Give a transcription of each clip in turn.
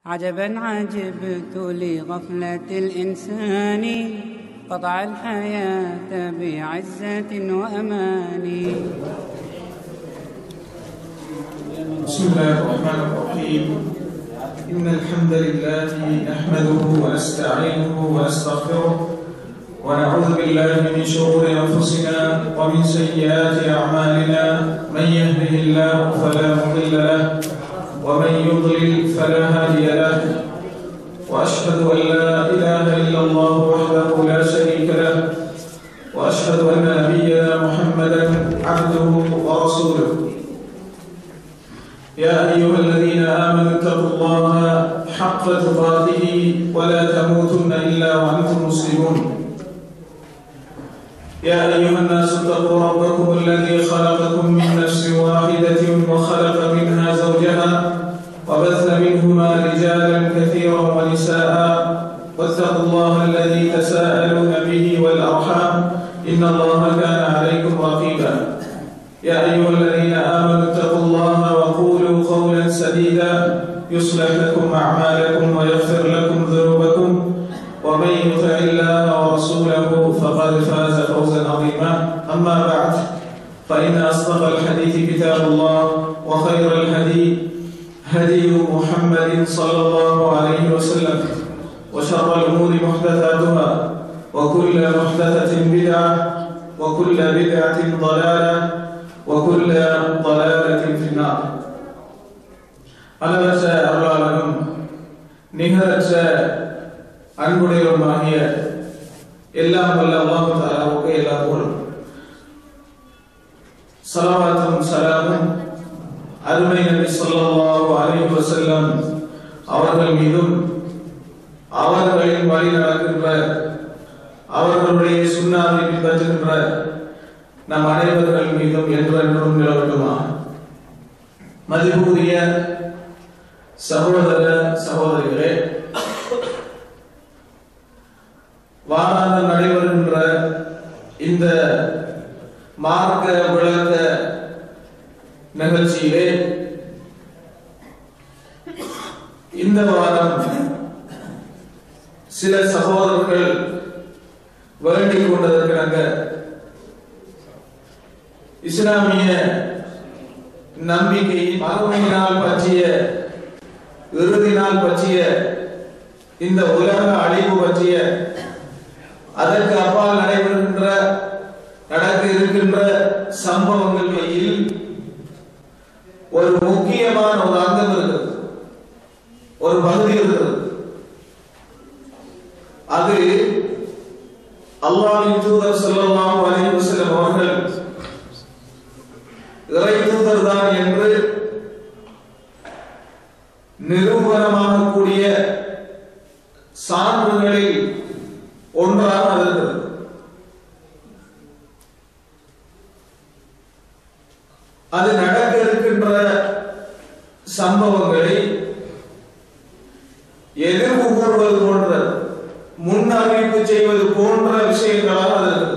عجبا عجبت لغفلة الإنسان قطع الحياة بعزة وأمان. بسم الله الرحمن الرحيم. إن الحمد لله نحمده ونستعينه ونستغفره ونعوذ بالله من شرور أنفسنا ومن سيئات أعمالنا. من يهده الله فلا مضل له ومن يضلل فلا هادي له، وأشهد أن لا إله إلا الله وحده لا شريك له، وأشهد أن نبينا محمدا عبده ورسوله. يا أيها الذين آمنوا اتقوا الله حق تقاته ولا تموتن إلا وأنتم مسلمون. يا أيها الناس اتقوا ربكم الذي خلقكم من نفس واحدة وخلق منها زوجها وبث منهما رجالا كثيرا ونساء، واتقوا الله الذي تساءلون به والأرحام إن الله كان عليكم رقيبا. يا أيها الذين آمنوا اتقوا الله وقولوا قولا سديدا يصلح لكم أعمالكم ويغفر لكم ذنوبكم، ومن يطع الله ورسوله فقد فاز فوزا عظيما. أما بعد، فإن أصدق الحديث كتاب الله، وخير الهدي هدي محمد صلى الله عليه وسلم، وشر الأمور محدثاتها، وكل محدثة بدعة، وكل بدعة ضلالة، وكل ضلالة في النار. அளவற்ற அருளாளனும் நிகரற்ற அன்புடையவருமாகிய எல்லாம் வல்ல அல்லாஹ் தஆலாவுக்கு எல்லா புகழும் ஸலவாத்தும் ஸலாமும் அருமை நபி ஸல்லல்லாஹு அலைஹி வஸல்லம் அவர்கள் மீதும் அவர்களின் வழி நடக்கின்ற அவர்களுடைய சுன்னாவை பின்பற்றுகின்ற நம் அனைவர்கள் மீதும் என்றென்றும் நிலவட்டுமா. மதிப்புரிய சகோதர சகோதரிகளே, வாராந்தம் நடைபெறுகின்ற இந்த மார்க்க விளக்க நிகழ்ச்சியிலே இந்த வாரம் சில சகோதரர்கள் வேண்டிக் கொண்டதற்காக இஸ்லாமிய நம்பிக்கை, மறுமை நாள் பற்றிய, இறுதி நாள் பற்றிய, இந்த உலக அழிவு பற்றிய, அதற்கு அப்பால் நடக்க இருக்கின்ற சம்பவங்களில் ஒரு முக்கியமான ஒரு அங்கம் இருக்கிறது, ஒரு பகுதி இருக்கிறது. அது அல்லாஹ்வின் தூதர் ஸல்லல்லாஹு அலைஹி வஸல்லம் அவர்கள் இறை தூதர் தான் என்று நிரூபணமாகக்கூடிய சான்றுகளில் ஒன்றாக இருக்கிறது. அது நடக்க இருக்கின்ற சம்பவங்களை எதிர்ப்பு கூறுவது போன்ற, முன் அறிவிப்பு செய்வது போன்ற விஷயங்களாக அது இருக்கிறது.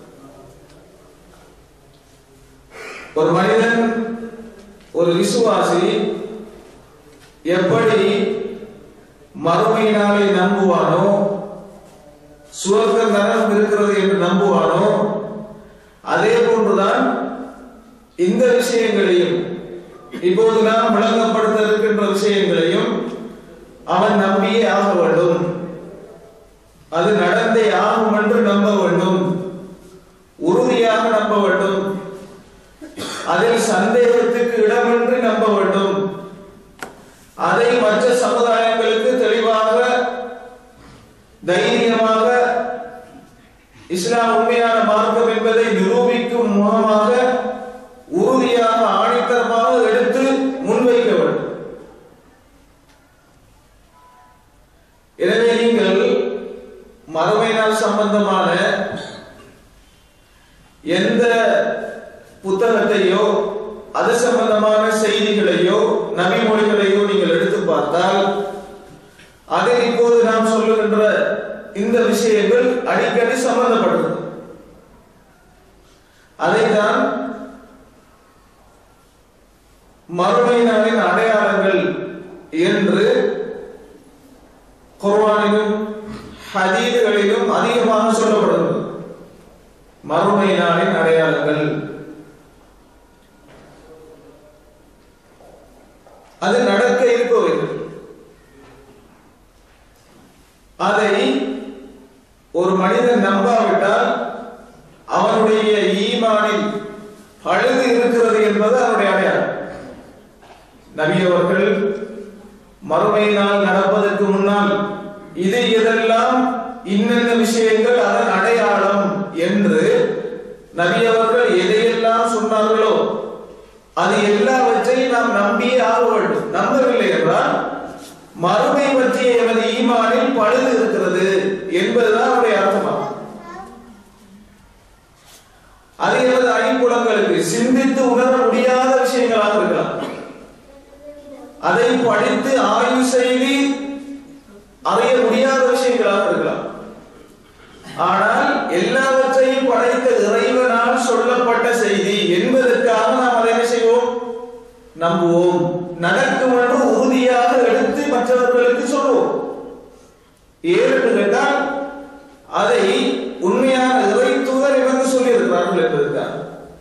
ஒரு மனிதன், ஒரு விசுவாசி எப்படி மறுமை நாளை நம்புவானோ, சுவர்க்க நரகம் இருக்கிறது என்று நம்புவானோ, அதே போன்றுதான் இந்த விஷயங்களையும், இப்போது நாம் விளங்கப்படுத்த இருக்கின்ற விஷயங்களையும் அவன் நம்பியே ஆக வேண்டும். அது நடந்தே ஆகும் என்று நம்ப வேண்டும், உறுதியாக நம்ப வேண்டும், அதில் சந்தேகத்துக்கு இடமின்றி நம்ப வேண்டும். அதை மற்ற சமுதாயங்களுக்கு தெளிவாக, தைரியமாக இஸ்லாம் உண்மையான மார்க்கம் என்பதை நிரூபிக்கும் முகமாக, உறுதியாக, ஆணித்தரமாக எடுத்து முன்வைக்க வேண்டும். எனவே நீங்கள் மறுமை நாள் சம்பந்தமான எந்த புத்தகத்தையோ, அது சம்பந்தமான செய்திகளையோ, நபிமொழிகளையோ நீங்கள் எடுத்து பார்த்தால், அதில் இப்போது நாம் சொல்லுகின்ற இந்த விஷயங்கள் அடிக்கடி சம்பந்தப்பட்டது. அதைத்தான் மறுமை நாளின் அடையாளங்கள் என்று அதை ஒரு மனிதன் நம்பாவிட்டால் அவனுடைய ஈமானில் பழுது இருக்கிறது என்பது அவருடைய அடையாளம். நபி அவர்கள் மறுமை நாள் நடப்பதற்கு முன்னால் இது எதெல்லாம் இன்னென்ன விஷயங்கள் அதன் அடையாளம் என்று நபி அவர்கள் எதையெல்லாம் சொன்னார்களோ அது எல்லாவற்றையும் நாம் நம்பியே ஆக வேண்டும். நம்பவில்லை என்றால் மறுமை பற்றிய எமது ஈமானில் பழுது இருக்கிறது என்பதுதான் அவருடைய அர்த்தமாகும். அது எமது ஐம்புலங்களுக்கு சிந்தித்து உணர முடியாத விஷயங்களாக இருக்கலாம். அதை படித்து ஆய்வு செய்து அறிய முடியாத விஷயங்களாக இருக்கலாம். ஆனால் எல்லாவற்றையும் படைத்த இறைவனால் சொல்லப்பட்ட செய்தி என்பதற்காக நாம் அதை என்ன செய்வோம்? நம்புவோம். நடக்கும் என்று உறுதியாக எடுத்து மற்றவர்களுக்கு சொல்வோம். ஏன்னு கேட்டால் அதை உண்மையான இறை தூதர் இவங்க சொல்லி இருக்கிறார்கள் என்பதுதான்.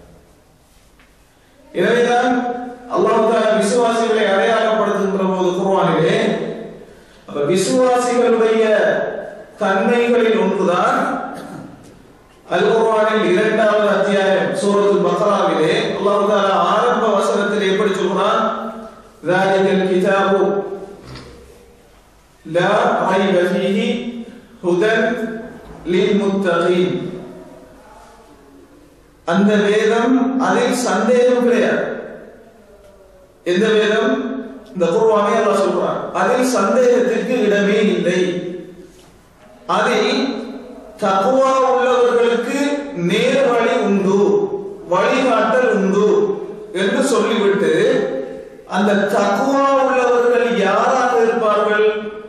எனவேதான் அல்லாஹ் தஆலா விசுவாசிகளை அடையாளப்படுத்துகின்ற போது குர்ஆனிலே அப்ப விசுவாசிகளுடைய தன்மைகளில் ஒன்றுதான் அல் குர்ஆனில் 2வது அத்தியாயம் சூரத்துல் பக்ராவிலே அல்லாஹ் தஆலா ஆரம்ப வசனத்தில் எப்படி சொல்றான்? ذَلِكَ الْكِتَابُ لَا رَيْبَ فِيهِ هُدًى لِلْمُتَّقِينَ. அந்த வேதம் அதில் சந்தேகம் கிடையாது. எந்த வேதம்? இந்த குர்ஆனை அல்லாஹ் சொல்றான். அதில் சந்தேகத்திற்கு இடமே இல்லை. அதில் தக்வா உள்ளவர்களுக்கு நேர் வழி உண்டு, வழிகாட்டல் உண்டு என்று சொல்லிவிட்டு அந்த தக்வா உள்ளவர்கள் யாராக இருப்பார்கள்,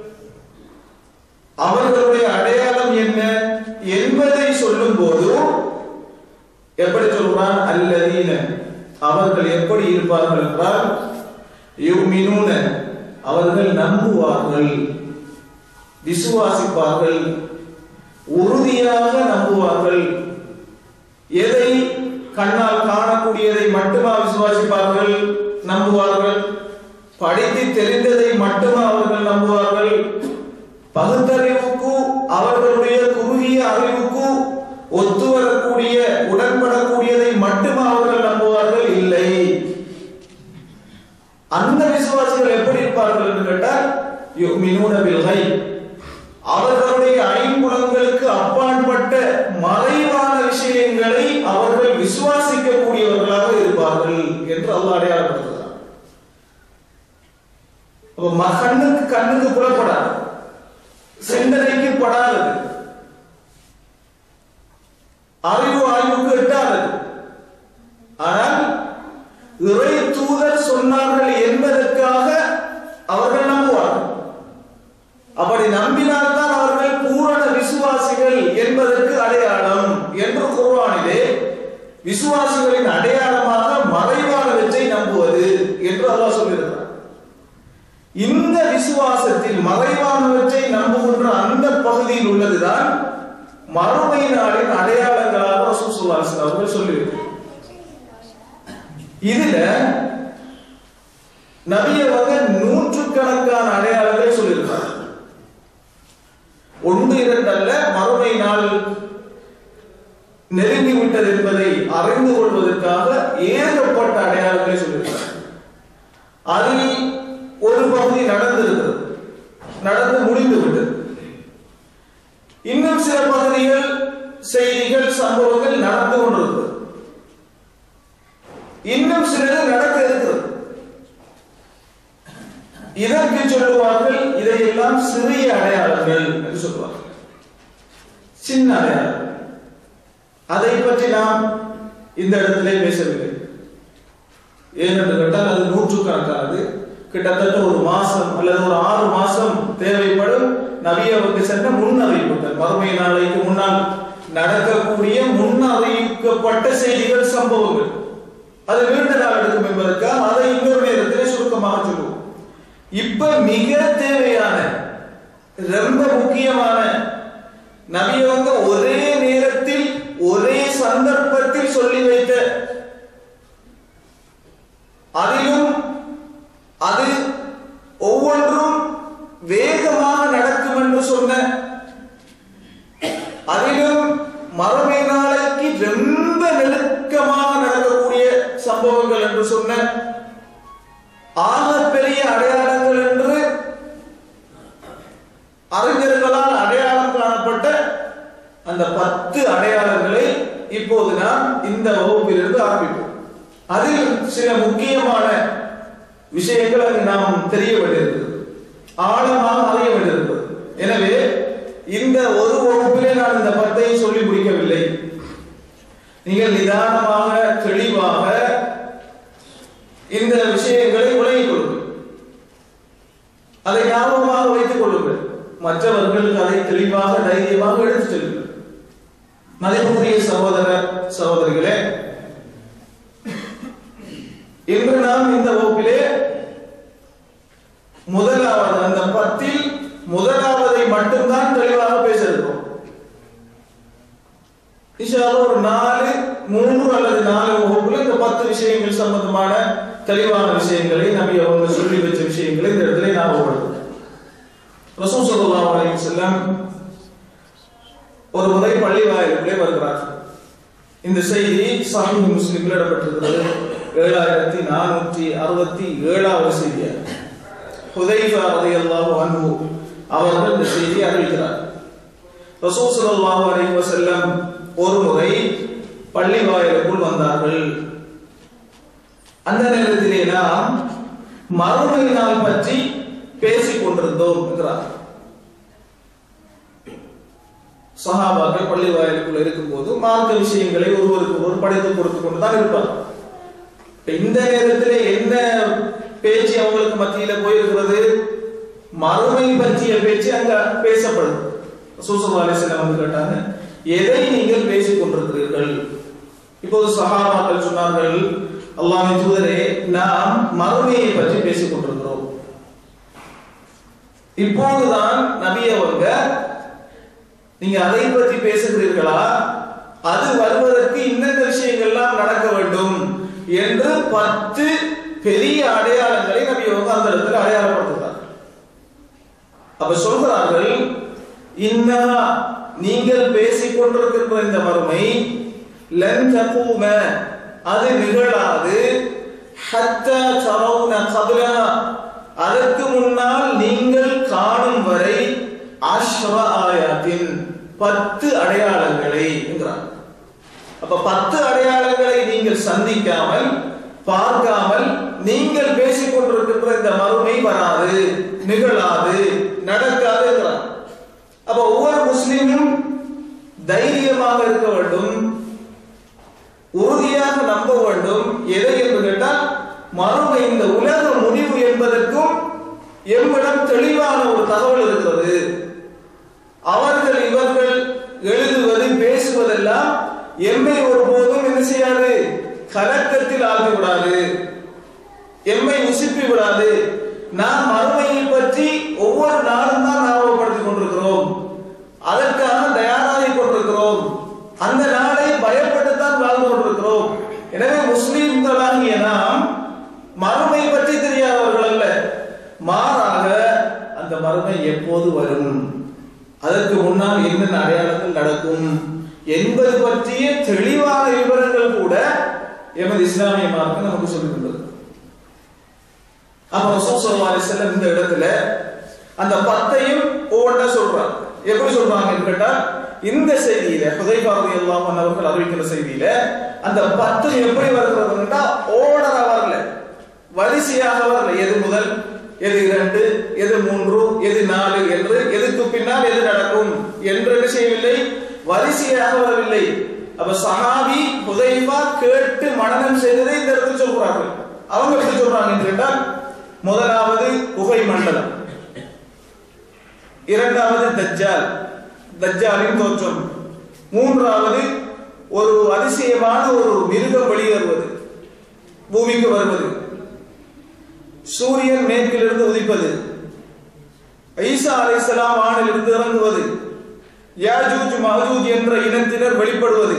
அவர்களுடைய அடையாளம் என்ன என்பதை சொல்லும் போது எப்படி சொல்றான்? அல்லதீன, அவர்கள் எப்படி இருப்பார்கள் என்றால் யுமினூன, அவர்கள் நம்புவார்கள், விசுவாசிப்பார்கள், உறுதியாக நம்புவார்கள். எதை? கண்ணால் காணக்கூடியதை மட்டுமா விசுவாசிப்பார்கள், நம்புவார்கள்? படித்து தெரிந்ததை மட்டுமா அவர்கள் நம்புவார்கள்? பகுத்தறிவுக்கு அவர்களுடைய குறுகிய அறிவுக்கு ஒத்து வரக்கூடிய உடன்படக்கூடியதை மட்டுமா அவர்கள் நம்புவார்கள்? இல்லை. அந்த விசுவாசிகள் எப்படி இருப்பார்கள் என்று கேட்டால் யுமினூன பில் கைப், அவர்களுடைய ஐம்புலங்களுக்கு அப்பாற்பட்ட மறைவான விஷயங்களை அவர்கள் விசுவாசிக்கக்கூடியவர்களாக இருப்பார்கள் என்று அல்லாஹ் அடையாளப்படுத்துகிறார். கண்ணுக்கு புலப்படாது, சிந்தனைக்கு படாதது, ஆய்வுக்கு எட்டாதது. ஆனால் இறை தூதர் சொன்னார்கள் என்பதற்காக அவர்கள் நம்புவார்கள். அப்படி நம்பினால்தான் அவர்கள் பூரண விசுவாசிகள் என்பதற்கு அடையாளம் என்று குர்ஆனிலே விசுவாசிகளின் அடையாளமாக மறைவானவற்றை நம்புவது என்று அல்லாஹ் சொல்லியிருக்கிறார். இந்த விசுவாசத்தில் மறைவானவற்றை நம்புகின்ற அந்த பகுதியில் உள்ளதுதான் மறுமை நாளின் அடையாளங்களாக ரசூல் ஸல்லல்லாஹு அலைஹி வஸல்லம் அவர்கள் சொல்லியிருக்கிறார். இதுல நபி அவர்கள் நூற்றுக்கணக்கான அடையாளங்களை சொல்லியிருக்கிறார். 1 2 அல்ல, மறுமை நாள் நெருங்கிவிட்டது என்பதை அறிந்து கொள்வதற்காக ஏகப்பட்ட அடையாளங்களை சொல்லியிருக்கிறார். அதில் ஒரு பகுதி நடந்திருக்கிறது, நடந்து முடிந்துவிட்டது. இன்னும் சில பகுதிகள், செய்திகள், சம்பவங்கள் நடந்து கொண்டிருக்கிறது. இன்னும் சிலது நடக்க இருக்கிறது. இதற்கு சொல்லுவார்கள், இதையெல்லாம் சிறிய அடையாளங்கள் என்று சொல்லுவார்கள், சின்ன அடையாளம். அதை பற்றி நாம் இந்த இடத்திலே பேசவில்லை. ஏனென்று கேட்டால் அது நூற்றுக்கணக்கானது. கிட்டத்தட்ட ஒரு மாசம் அல்லது ஒரு 6 மாசம் தேவைப்படும் நபி அவருக்கு சென்ற முன்னறிவிப்புகள், மறுமை நாளைக்கு முன்னால் நடக்கக்கூடிய முன்னறிவிக்கப்பட்ட செய்திகள், சம்பவங்கள். அது நீண்ட நாள் எடுக்கும் என்பதற்காக அதை இன்னொரு நேரத்திலே சுருக்கமாக சொல்லுவோம். இப்ப மிக தேவையான, ரொம்ப முக்கியமான, நபி அவங்க ஒரே நேரத்தில் ஒரே சந்தர்ப்பத்தில் சொல்லி வைத்த, அதிலும் அது ஒவ்வொன்றும் வேகமாக நடக்கும் என்று சொன்ன அதில் சில முக்கியமான விஷயங்கள் அங்கு நாம் தெரிய வேண்டியிருக்கிறது, ஆழமாக அறிய வேண்டியிருக்கிறது. எனவே இந்த ஒரு வகுப்பிலே நான் இந்த 10ஐ சொல்லி முடிக்கவில்லை. நீங்கள் நிதானமாக தெளிவாக இந்த விஷயங்களை விளங்கிக் கொள்ளுங்கள், அதை ஞாபகமாக வைத்துக் கொள்ளுங்கள், மற்றவர்களுக்கு அதை தெளிவாக தைரியமாக எடுத்துச் செல்லுங்கள். மதிப்புக்குரிய சகோதர சகோதரிகளே, இன்று நாம் இந்த வகுப்பிலே முதலாவது அந்த 10இல் முதலாவதை மட்டும்தான் தெளிவாக பேச இருக்கிறோம். இன்ஷா அல்லாஹ் ஒரு 3 அல்லது 4 வகுப்புல இந்த 10 விஷயங்கள் சம்பந்தமான தெளிவான விஷயங்களை நபி அவங்க சொல்லி வச்ச விஷயங்களை இந்த இடத்துல ஞாபகப்படுத்தும். ரசூல் ஸல்லல்லாஹு அலைஹி வஸல்லம் ஒரு முறை பள்ளி வாயிலுக்குள்ளே வருகிறார். இந்த செய்தி சஹீஹ் முஸ்லிமில் இடம்பெற்றிருக்கிறது. 7467வது செய்தி. ஹுதைஃபா ரலியல்லாஹு அன்ஹு அவர்கள் இந்த செய்தியை அறிவிக்கிறார். ரசூல் ஸல்லல்லாஹு அலைஹி வஸல்லம் ஒரு முறை பள்ளி வாயிலுக்குள் வந்தார்கள். அந்த நேரத்திலே நாம் மறுமை நாள் பற்றி பேசிக் கொண்டிருந்தோம் என்கிறார். சஹாபாக்கள் பள்ளி வாயிலுக்குள் இருக்கும்போது மார்க்க விஷயங்களை ஒருவருக்கு ஒருவர் படித்துக் கொடுத்துக் கொண்டுதான் இருப்பார். இந்த நேரத்திலே என்ன பேச்சு அவங்களுக்கு மத்தியில போயிருக்கிறது? மறுமை பற்றிய பேச்சு அங்க பேசப்படுது. ரசூல் ஸல்லல்லாஹு அலைஹி வஸல்லம் வந்து கேட்டாங்க, எதை நீங்கள் பேசிக் கொண்டிருக்கிறீர்கள்? இப்போது சஹாபாக்கள் சொன்னார்கள், அல்லாஹ்வின் தூதரே, நாம் மறுமையை பற்றி பேசிக் கொண்டிருக்கிறோம். இப்போதுதான் நபி அவங்க, நீங்க அதை பற்றி பேசுகிறீர்களா? அது வருவதற்கு இன்னென்ன விஷயங்கள்லாம் நடக்க வேண்டும் என்று 10 பெரிய அடையாளங்களை நபி அவங்க அந்த இடத்துல அடையாளப்படுத்துகிறார். அப்ப சொல்கிறார்கள், இன்னா நீங்கள் பேசிக் கொண்டிருக்கின்ற இந்த மறுமை லன் தகூம அது நிகழாது, ஹத்தா தரவுன கப்லா அதற்கு முன்னால் நீங்கள் காணும் வரை 10 ஆயாத்தின் 10 அடையாளங்களை என்கிறார். அப்ப 10 அடையாளங்களை நீங்கள் சந்திக்காமல் பார்க்காமல் நீங்கள் பேசிக் கொண்டிருக்கின்ற இந்த மறுமை வராது, நிகழாது, நடக்காது என்கிறார். அப்ப ஒவ்வொரு முஸ்லிமும் தைரியமாக இருக்க வேண்டும், உறுதியாக நம்ப வேண்டும். எதை என்று கேட்டால், மறுமை இந்த உலக முடிவு என்பதற்கும் எம்மிடம் தெளிவான ஒரு தகவல் இருக்கிறது. அவர்கள் இவர்கள் எழுதுவது பேசுவதெல்லாம் எம்மை ஒருபோதும் என்ன செய்யாது? கலக்கத்தில் ஆகிவிடாது, எம்மை உசுப்பி விடாது. நாம் மறுமையை பற்றி ஒவ்வொரு நாளும் தான் ஞாபகப்படுத்திக் கொண்டிருக்கிறோம், அதற்காக தயாராகி கொண்டிருக்கிறோம், அந்த நாளை பயப்பட்டுத்தான் வாழ்ந்து கொண்டிருக்கிறோம். எனவே முஸ்லிம்களாகிய நாம் மறுமை பற்றி தெரியாதவர்கள் அல்ல, மாறாக அந்த மறுமை எப்போது வரும், அதற்கு முன்னால் என்னென்ன அடையாளங்கள் நடக்கும் என்பது பற்றிய தெளிவான விவரங்கள் கூட எமது இஸ்லாமிய மார்க்கம் நமக்கு சொல்லியிருந்தது. அப்ப ரசூல் ஸல்லல்லாஹு அலைஹி வஸல்லம் இந்த இடத்துல அந்த 10ஐயும் ஒவ்வொன்றா சொல்றாங்க. எப்படி சொல்றாங்கன்னு கேட்டா, இந்த செய்தியில ஹுதைஃபா ரலியல்லாஹு அன்ஹு அவர்கள் அறிவிக்கிற செய்தியில அந்த 10 எப்படி வருகிறதுன்னா ஆர்டரா வரல, வரிசையாக வரல. எது முதல், எது 2, எது 3, எது 4 என்று எதுக்கு பின்னால் எது நடக்கும் என்று செய்யவில்லை, வரிசையாக வரவில்லை. அப்ப சஹாபி ஹுதைஃபா கேட்டு மனனம் செய்ததை இந்த இடத்தில் சொல்றார்கள். அவங்க எப்படி சொல்றாங்க கேட்டால், முதலாவது குகை மண்டலம், இரண்டாவது தஜ்ஜால், தஜ்ஜாலின் தோற்றம், மூன்றாவது ஒரு அதிசயமான ஒரு மிருகம் வெளியேறுவது, பூமிக்கு வருவது, சூரியன் மேற்கிலிருந்து உதிப்பது, ஈசா அலைஹிஸ்ஸலாம் வானிலிருந்து இறங்குவது, யாஜூஜ் மாஜூஜ் என்ற இனத்தினர் வெளிப்படுவது,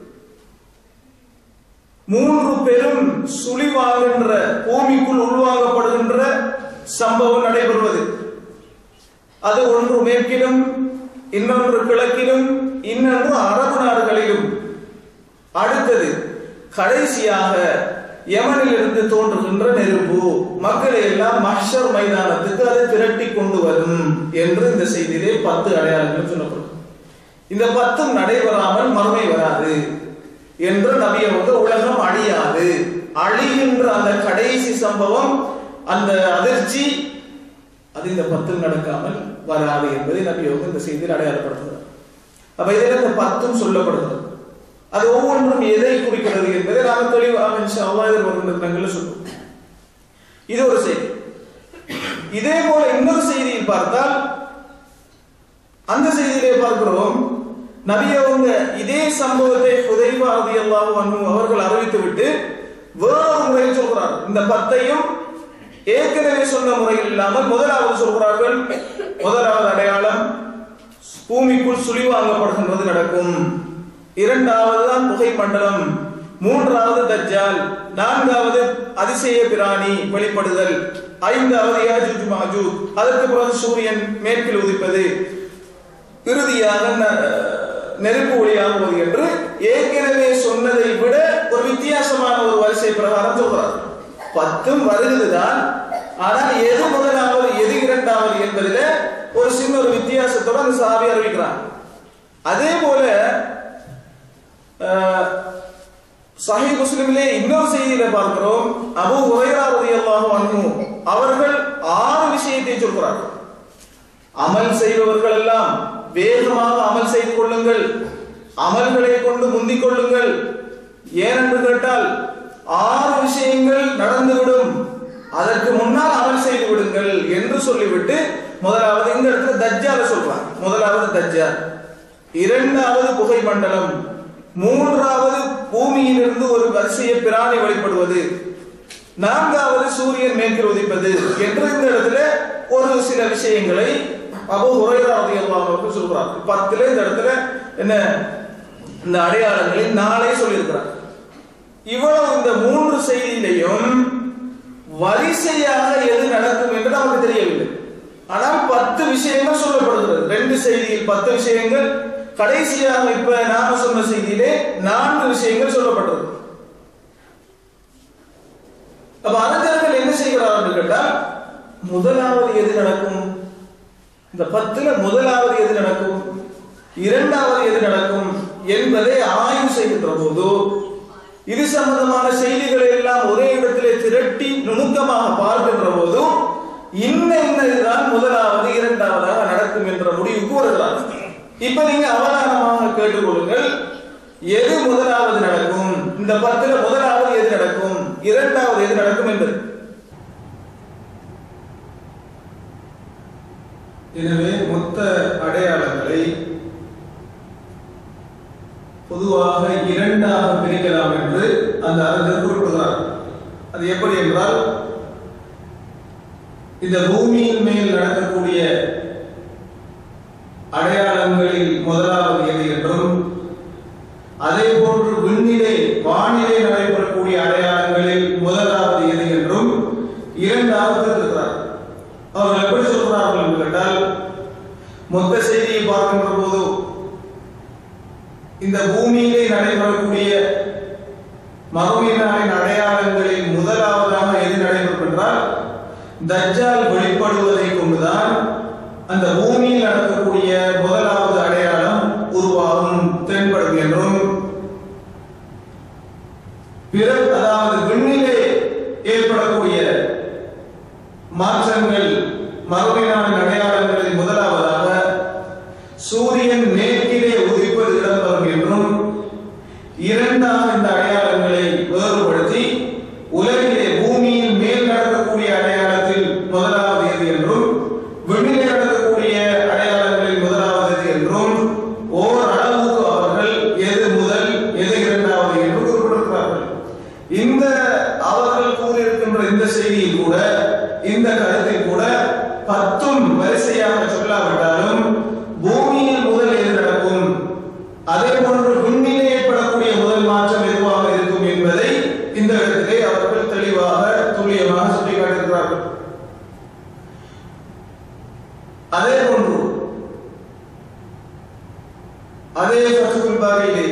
3 பெரும் சுழிவாகின்ற பூமிக்குள் உள்வாங்கப்படுகின்ற சம்பவம் நடைபெறுவது. அது ஒன்று மேற்கிலும், இன்னொன்று கிழக்கிலும், இன்னொன்று அரபு நாடுகளிலும். அடுத்தது கடைசியாக யமனில் இருந்து தோன்றுகின்ற நெருப்பு மக்களை எல்லாம் மஹ்ஷர் மைதானத்துக்கு அதை திரட்டி கொண்டு வரும் என்று இந்த செய்தியிலே 10 அடையாளங்கள் சொல்லப்படும். இந்த 10 நடைபெறாமல் மறுமை வராது என்று நபி அவங்க உலகம் அழியாது, அழிகின்ற அந்த கடைசி சம்பவம், அந்த அதிர்ச்சி அது இந்த 10 நடக்காமல் வராது என்பதை நபி அவர்கள் இந்த செய்தியில் அடையாளப்படுத்துகிறார். அப்ப இதில் இந்த 10 சொல்லப்படுகிறது. அது ஒவ்வொன்றும் எதை குறிக்கிறது என்பதை நாம் தெளிவாக இன்ஷா அல்லாஹ் வருகின்ற சொல்லுவோம். இது ஒரு செய்தி. இதே போல இன்னொரு செய்தியில் பார்த்தால், அந்த செய்தியிலே பார்க்கிறோம், நபி அவங்க இதே சம்பவத்தை ஹுதைபா ரலியல்லாஹு அன்ஹு அவர்கள் அறிவித்து விட்டு வேறொரு முறையில் சொல்கிறார். இந்த 10ஐயும் ஏற்கனவே சொன்ன முறையில் இல்லாமல் முதலாவது சொல்கிறார்கள். முதலாவது அடையாளம் பூமிக்குள் சுழிவாங்கப்படுகின்றது நடக்கும். இரண்டாவது தான் புகை மண்டலம். மூன்றாவது தஜ்ஜால். நான்காவது அதிசய பிராணி வெளிப்படுதல். ஐந்தாவது யாஜூஜ் மாஜூஜ். அதற்கு பிறகு சூரியன் மேற்கில் உதிப்பது. இறுதியாக நெருப்பு ஒளியாகுவது என்று ஏற்கனவே சொன்னதை விட ஒரு வித்தியாசமான ஒரு வரிசை பிரகாரம் சொல்கிறார். 10 வருகிறதுதான், ஆனால் எது முதலாவது எது இரண்டாவது என்பதில் ஒரு சின்ன ஒரு வித்தியாசத்தோடு அந்த சஹாபி அறிவிக்கிறார். அதே போல சஹீஹ் முஸ்லிமிலே இன்னொரு செய்தியில பார்க்கிறோம், அபூ ஹுரைரா ரலியல்லாஹு அன்ஹு அவர்கள் 6 விஷயத்தை சொல்கிறார்கள். அமல் செய்பவர்கள் எல்லாம் வேகமாக அமல் செய்து கொள்ளுங்கள், அமல்களை கொண்டு முந்திக் கொள்ளுங்கள். ஏனென்று கேட்டால் 6 விஷயங்கள் நடந்துவிடும், அதற்கு முன்னால் அமல் செய்து விடுங்கள் என்று சொல்லிவிட்டு முதலாவது இந்த இடத்துல தஜ்ஜால சொல்றாங்க. முதலாவது தஜ்ஜால், இரண்டாவது புகை மண்டலம், மூன்றாவது பூமியிலிருந்து ஒரு வரிசைய பிராணி வெளிப்படுவது, நான்காவது சூரியன் மேற்கில் உதிப்பது என்று இந்த இடத்துல ஒரு சில விஷயங்களை அபூ ஹுரைரா ரலியல்லாஹு அன்ஹு சொல்றார். 10ல இந்த இடத்துல என்ன இந்த அடையாளங்களை 4 சொல்லியிருக்கிறார். இவ்வளவு இந்த 3 செய்தியிலையும் வரிசையாக எது நடக்கும் என்று நமக்கு தெரியவில்லை. ஆனால் 10 விஷயங்கள் சொல்லப்படுகிறது. 2 செய்தியில் 10 விஷயங்கள், கடைசியாக இப்ப நாம சொன்ன செய்தியிலே 4 விஷயங்கள் சொல்லப்பட்டது. அப்ப அறிஞர்கள் என்ன செய்கிறார்கள் என்று கேட்டால், முதலாவது எது நடக்கும், இந்த 10ல முதலாவது எது நடக்கும், இரண்டாவது எது நடக்கும் என்பதை ஆய்வு செய்கின்ற போது இது சம்பந்தமான செய்திகளை எல்லாம் ஒரே இடத்திலே திரட்டி நுணுக்கமாக பார்க்கின்ற போது இன்னதான் முதலாவது இரண்டாவதாக நடக்கும் என்ற முடிவுக்கு வருகிறார். இப்ப நீங்க அவதானமாக கேட்டுக்கொள்ளுங்கள், எது முதலாவது நடக்கும், இந்த 10ல முதலாவது எது நடக்கும், இரண்டாவது எது நடக்கும் என்பது. எனவே மொத்த அடையாளங்களை பொதுவாக 2ஆக பிரிக்கலாம் என்று அந்த அறிஞர் குறிப்பிடுகிறார். அது எப்படி என்றால், இந்த பூமியின் மேல் நடக்கக்கூடிய அடையாளங்களில் முதலாவது எது என்றும், அதே போன்று விண்ணிலே வானிலே நடைபெறக்கூடிய அடையாளங்களில் முதலாவது எது என்றும் 2ஆக இருக்கிறார். அவர்கள் எப்படி சொல்கிறார்கள் என்று கேட்டால், மொத்த செய்தியை பார்க்கின்ற போது இந்த பூமியிலே நடைபெறக்கூடிய மறுமை நாளின் அடையாளங்களில் முதலாவதாக எது நடைபெறும் என்றால், தஜ்ஜால் வெளிப்படுவதை கொண்டுதான் அந்த பூமியில் நடக்கக்கூடிய முதலாவது அடையாளம் உருவாகும், தென்படும் என்றும், பிறகு அதாவது விண்ணிலே ஏற்படக்கூடிய மாற்றங்கள் மறுமை நாளின் அடையாளங்களில் முதலாவதாக சூரியன் மேற்கிலே உதிப்பது இடம்பெறும் என்றும், இரண்டாம் இந்த அடையாளங்களை வேறுபடுத்தி உலகிலே பூமியின் மேல் நடக்கக்கூடிய அடையாளத்தில் முதலாவது எது என்றும், விண்ணிலே நடக்கக்கூடிய அடையாளங்களில் முதலாவது எது என்றும் ஓரளவுக்கு அவர்கள் எது முதல் எது இரண்டாவது என்று குறிப்பிட்டிருக்கிறார்கள். இந்த அவர்கள் கூறியிருக்கின்ற இந்த செய்தியில் கூட, இந்த கருத்தில் கூட 10 வரிசையாக சொல்லாவிட்டாலும் பூமியில் முதல் எது நடக்கும், அதே போன்று விண்ணிலே ஏற்படக்கூடிய முதல் மாற்றம் எதுவாக இருக்கும் என்பதை இந்த இடத்திலே அவர்கள் தெளிவாக துல்லியமாக சுட்டிக்காட்டியிருக்கிறார்கள். அதே போன்று அதே ஃபத்ஹுல் பாரியிலே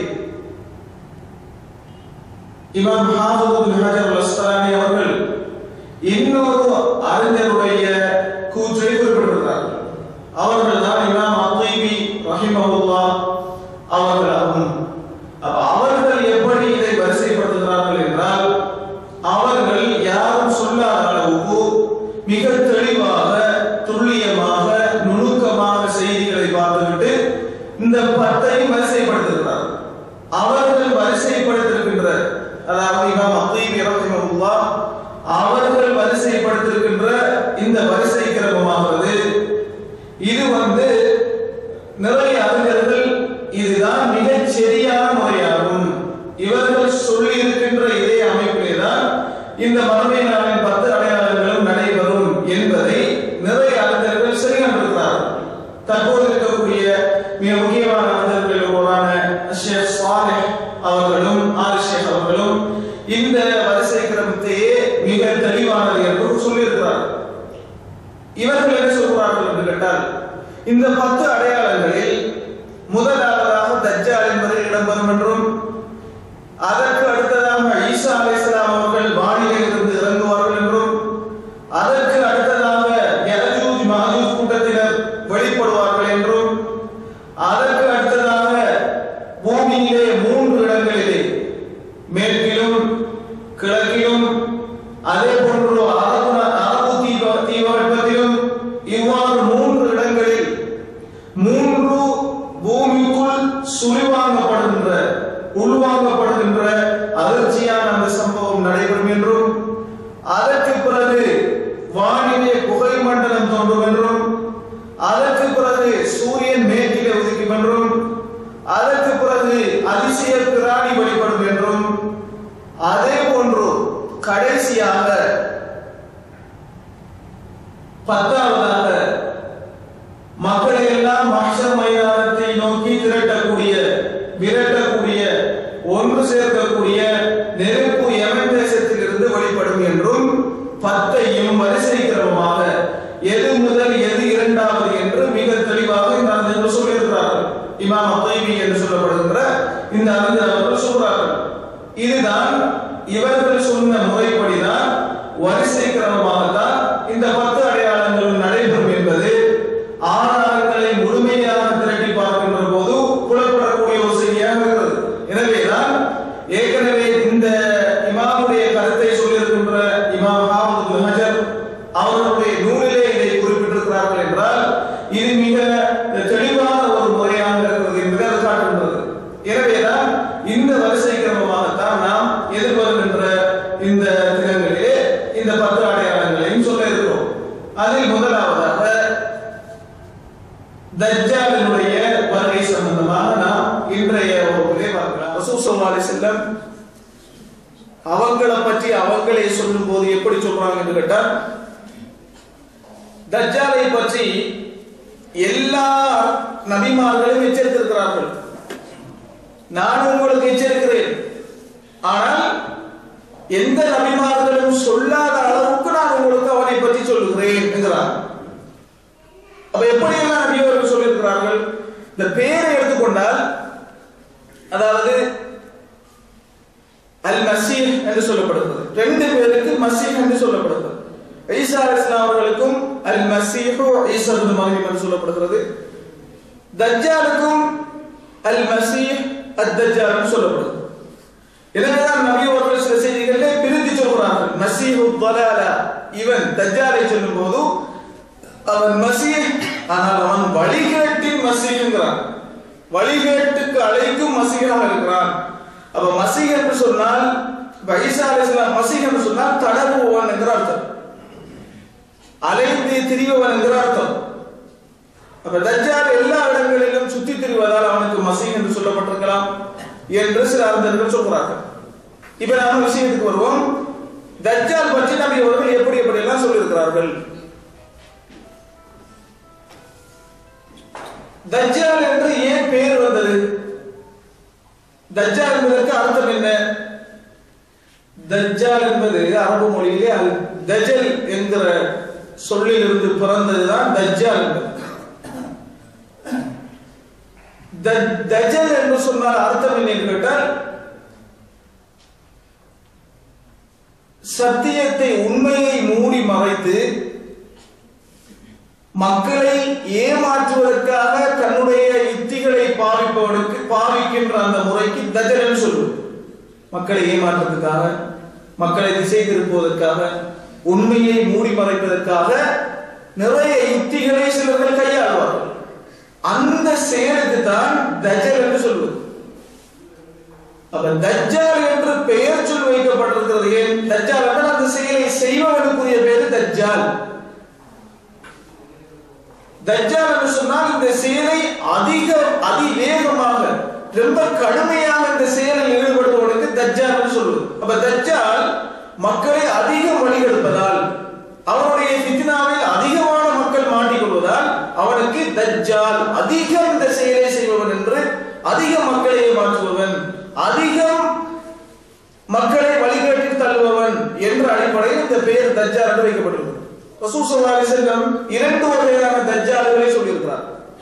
இமாம் ஹாஃபிஸ் இப்னு ஹஜர் அல்-அஸ்கலானி அவர்கள் இன்னொரு அறிஞருடைய கூற்றை குறிப்பிட்டிருக்கிறார்கள். அவர்கள் தான் இமாம் அத்-தீபி ரஹிமஹுல்லாஹ் அவர்கள் ஆகும். அவர்கள் எப்படி இதை வரிசைப்படுத்துகிறார்கள் என்றால், இந்த 10ஐயும் வரிசைப்படுத்துகிறார். அவர்கள் வரிசைப்படுத்திருக்கின்ற, அதாவது இமாம் அத்தீபி ரஹிமஹுல்லாஹ் அவர்கள் வரிசைப்படுத்திருக்கின்ற இந்த வரிசை கிரமமாகிறது. இது நிறைய அறிஞர்கள் இதுதான் மிகச் சரியான முறையாகும், இவர்கள் சொல்லி இருக்கின்ற இதே அமைப்பிலேதான் இந்த மறுமை நாளின் 10 அடையாளங்களும் நடைபெறும் என்பதை நிறைய அறிஞர்கள் சரி கண்டிருக்கிறார்கள். தற்போது இருக்கக்கூடிய மிக முக்கியமான அறிஞர்களில் ஒருவரான ஷேக் சாலிஹ் அவர்களும் ஷேக் அவர்களும் இந்த வரிசை கிரமத்தையே மிக தெளிவானது என்று சொல்லியிருக்கிறார்கள். இவர்கள் என்ன சொல்கிறார்கள் என்று கேட்டால், இந்த 10 அடையாளங்களில் முதலாவதாக தஜ்ஜால் என்பதை இடம்பெறும் என்றும், அதற்கு அடுத்ததாக ஈசா அலைஹிஸ்ஸலாம் அவர்கள் வானிலில் இருந்து இறங்குவார்கள் என்றும், அதற்கு அடுத்ததாக யஜூஜ் மஜூஜ் கூட்டத்தினர் வெளிப்படுவார்கள் என்றும், அதற்கு அடுத்ததாக பூமியிலே 3 இடங்களிலே மேற்கிலும் கிழக்கிலும் அதே போன்று அரபு தீபகற்பத்திலும் இவ்வாறு 3 இடங்களில் 3 பூமிக்குள் சுழிவாங்கப்படுகின்ற உள்வாங்கப்படுகின்ற அதிர்ச்சியான அந்த சம்பவம் நடைபெறும் என்றும், அதற்கு பிறகு வானிலே புகை மண்டலம் தோன்றும் என்றும், அதற்கு பிறகு சூரியன் மேற்கிலே உதிக்கும் என்றும், அதற்கு பிறகு அதிசய பிராணி வெளிப்படும் என்றும், அதே போன்று கடைசியாக 10ஆவதாக மக்களை எல்லாம் மஹ்ஷர் மைதானத்தை நோக்கி விரட்டக்கூடிய ஒன்று சேர்க்கக்கூடிய நெருப்பு யமன் தேசத்தில் இருந்து வெளிப்படும் என்றும் 10ஐயும் வரிசை கிரமமாக எது முதல் எது இரண்டாவது என்று மிக தெளிவாக இந்த அறிஞர்கள் சொல்லியிருக்கிறார்கள். இமாம் அத்தீபி என்று சொல்லப்படுகின்ற இந்த அறிஞர்கள் சொல்கிறார்கள். இதுதான் இவர்கள் சொன்ன முறைப்படிதான் வரிசை கிரமமாகத்தான் இந்த 10 அடையாளங்களும் நடைபெறும் என்பது ஆதாரங்களை முழுமையாக திரட்டி பார்க்கின்ற போது புலப்படக்கூடிய ஒரு செய்தியாக இருக்கிறது. எனவேதான் ஏற்கனவே இந்த இமாமுடைய கருத்தை சொல்லியிருக்கின்ற இமாம் ஹாஃபிஸ் இப்னு ஹஜர் அவர்களுடைய நூலிலே இதை குறிப்பிட்டிருக்கிறார்கள் என்றால் இது மிக தெளிவான ஒரு முறையாக இருக்கிறது என்பதை அது காட்டுகின்றது. எனவேதான் இந்த வரிசை கிரமமாகத்தான் நாம் எதிர்வருகின்ற இந்த தினங்களிலே இந்த 10 அடையாளங்களையும் சொல்ல இருக்கிறோம். அதில் முதலாவதாக தஜ்ஜாலினுடைய வருகை சம்பந்தமாக நாம் இன்றைய வகுப்பிலே பார்க்கலாம். ரசூல் ஸல்லல்லாஹு அலைஹி வஸல்லம் அவங்களை பற்றி அவங்களே சொல்லும் போது எப்படி சொல்றாங்க என்று கேட்டால், தஜ்ஜாலை பற்றி எல்லா நபிமார்களும் எச்சரித்திருக்கிறார்கள். நான் உங்களுக்கு எச்சரிக்கிறேன், ஆனால் எந்த நபிமார்களும் சொல்லாத அளவுக்கு நான் உங்களுக்கு அவனை பற்றி சொல்லுகிறேன் என்கிறார். அப்ப எப்படியெல்லாம் நபி அவர்கள் சொல்லியிருக்கிறார்கள்? இந்த பேரை எடுத்துக்கொண்டால், அதாவது அல் மசீஹ் என்று சொல்லப்படுகிறது. 2 பேருக்கு மசீஹ் என்று சொல்லப்படுகிறது. ஈசா அலைஹிஸ்ஸலாம் அவர்களுக்கும் அல் மசீஹ் ஈசா இப்னு மர்யம் என்று சொல்லப்படுகிறது. தஜ்ஜாலுக்கும் அல் மசீஹ் அத்-தஜ்ஜால் என்று சொல்லப்படுகிறது. எனவேதான் நபி அவர்கள் சில செய்திகளிலே பிரித்து சொல்கிறார்கள். மசீஹு ضلاலா, இவன் தஜ்ஜாலை சொல்லும்போது அவன் மசீஹ், ஆனால் அவன் வழிகேட்டின் மசீஹ் என்கிறான். வழிகேட்டுக்கு அழைக்கும் மசீஹாக இருக்கிறான். அப்ப மசீஹ் என்று சொன்னால், ஈசா அலைஹிஸ்ஸலாம் மசீஹ் என்று சொன்னால் தடவுவன் என்கிற அர்த்தம், அலைந்து திரிபவன் என்கிற அர்த்தம். அப்ப தஜ்ஜால் எல்லா இடங்களிலும் சுத்தி திரிவதால் அவனுக்கு மசீஹ் என்று சொல்லப்பட்டிருக்கலாம் என்று சில அறிஞர்கள் சொல்கிறார்கள். இப்ப நாம விஷயத்துக்கு வருவோம். தஜ்ஜால் பற்றி நபி அவர்கள் எப்படி எல்லாம் சொல்லியிருக்கிறார்கள். தஜ்ஜால் என்று ஏன் பெயர் வந்தது? தஜ்ஜால் என்பதற்கு அர்த்தம் என்ன? தஜ்ஜால் என்பது அரபு மொழியிலே அல் தஜல் என்கிற சொல்லிலிருந்து பிறந்ததுதான் தஜ்ஜால் என்பது. தஜல் என்று சொன்னால் அர்த்தம் என்ன கேட்டால், சத்தியத்தை உண்மையை மூடி மறைத்து மக்களை ஏமாற்றுவதற்காக தன்னுடைய யுக்திகளை பாவிக்கின்ற அந்த முறைக்கு தஜல் சொல்லுவது. மக்களை ஏமாற்றுவதற்காக, மக்களை திசை திருப்புவதற்காக, உண்மையை மூடி மறைப்பதற்காக நிறைய யுக்திகளை சிலர்கள் கையாளுவார்கள். அந்த செயலுக்கு தான் தஜ்ஜால் என்று சொல்வது. அப்ப தஜ்ஜால் என்று பெயர் சொல் வைக்கப்பட்டிருக்கிறது. ஏன் தஜ்ஜால் என்றால் அந்த செயலை செய்பவனுக்குரிய பேரு தஜ்ஜால். தஜ்ஜால் என்று சொன்னால் இந்த செயலை அதிவேகமாக ரொம்ப கடுமையாக இந்த செயலில் ஈடுபடுவதற்கு தஜ்ஜால் என்று சொல்வது. அப்ப தஜ்ஜால் மக்களை அதிகம் வழிகெடுப்பதால், அவருடைய ஃபித்னாவில் அதிகமான மக்கள் மாட்டிக்கொள்வதால் அவனுக்கு தஜ்ஜால் அதிகம் இந்த செயலை செய்பவன் என்று, அதிக மக்களை ஏமாற்றுபவன், அதிகம் மக்களை வழிகேட்டில் தள்ளுபவன் என்ற அடிப்படையில் இந்த பெயர் தஜ்ஜால் என்று வைக்கப்பட்டுள்ளது. ரசூல் ஸல்லல்லாஹு அலைஹி வஸல்லம் 2 வகையான தஜ்ஜால்களை சொல்லியிருக்கிறார்.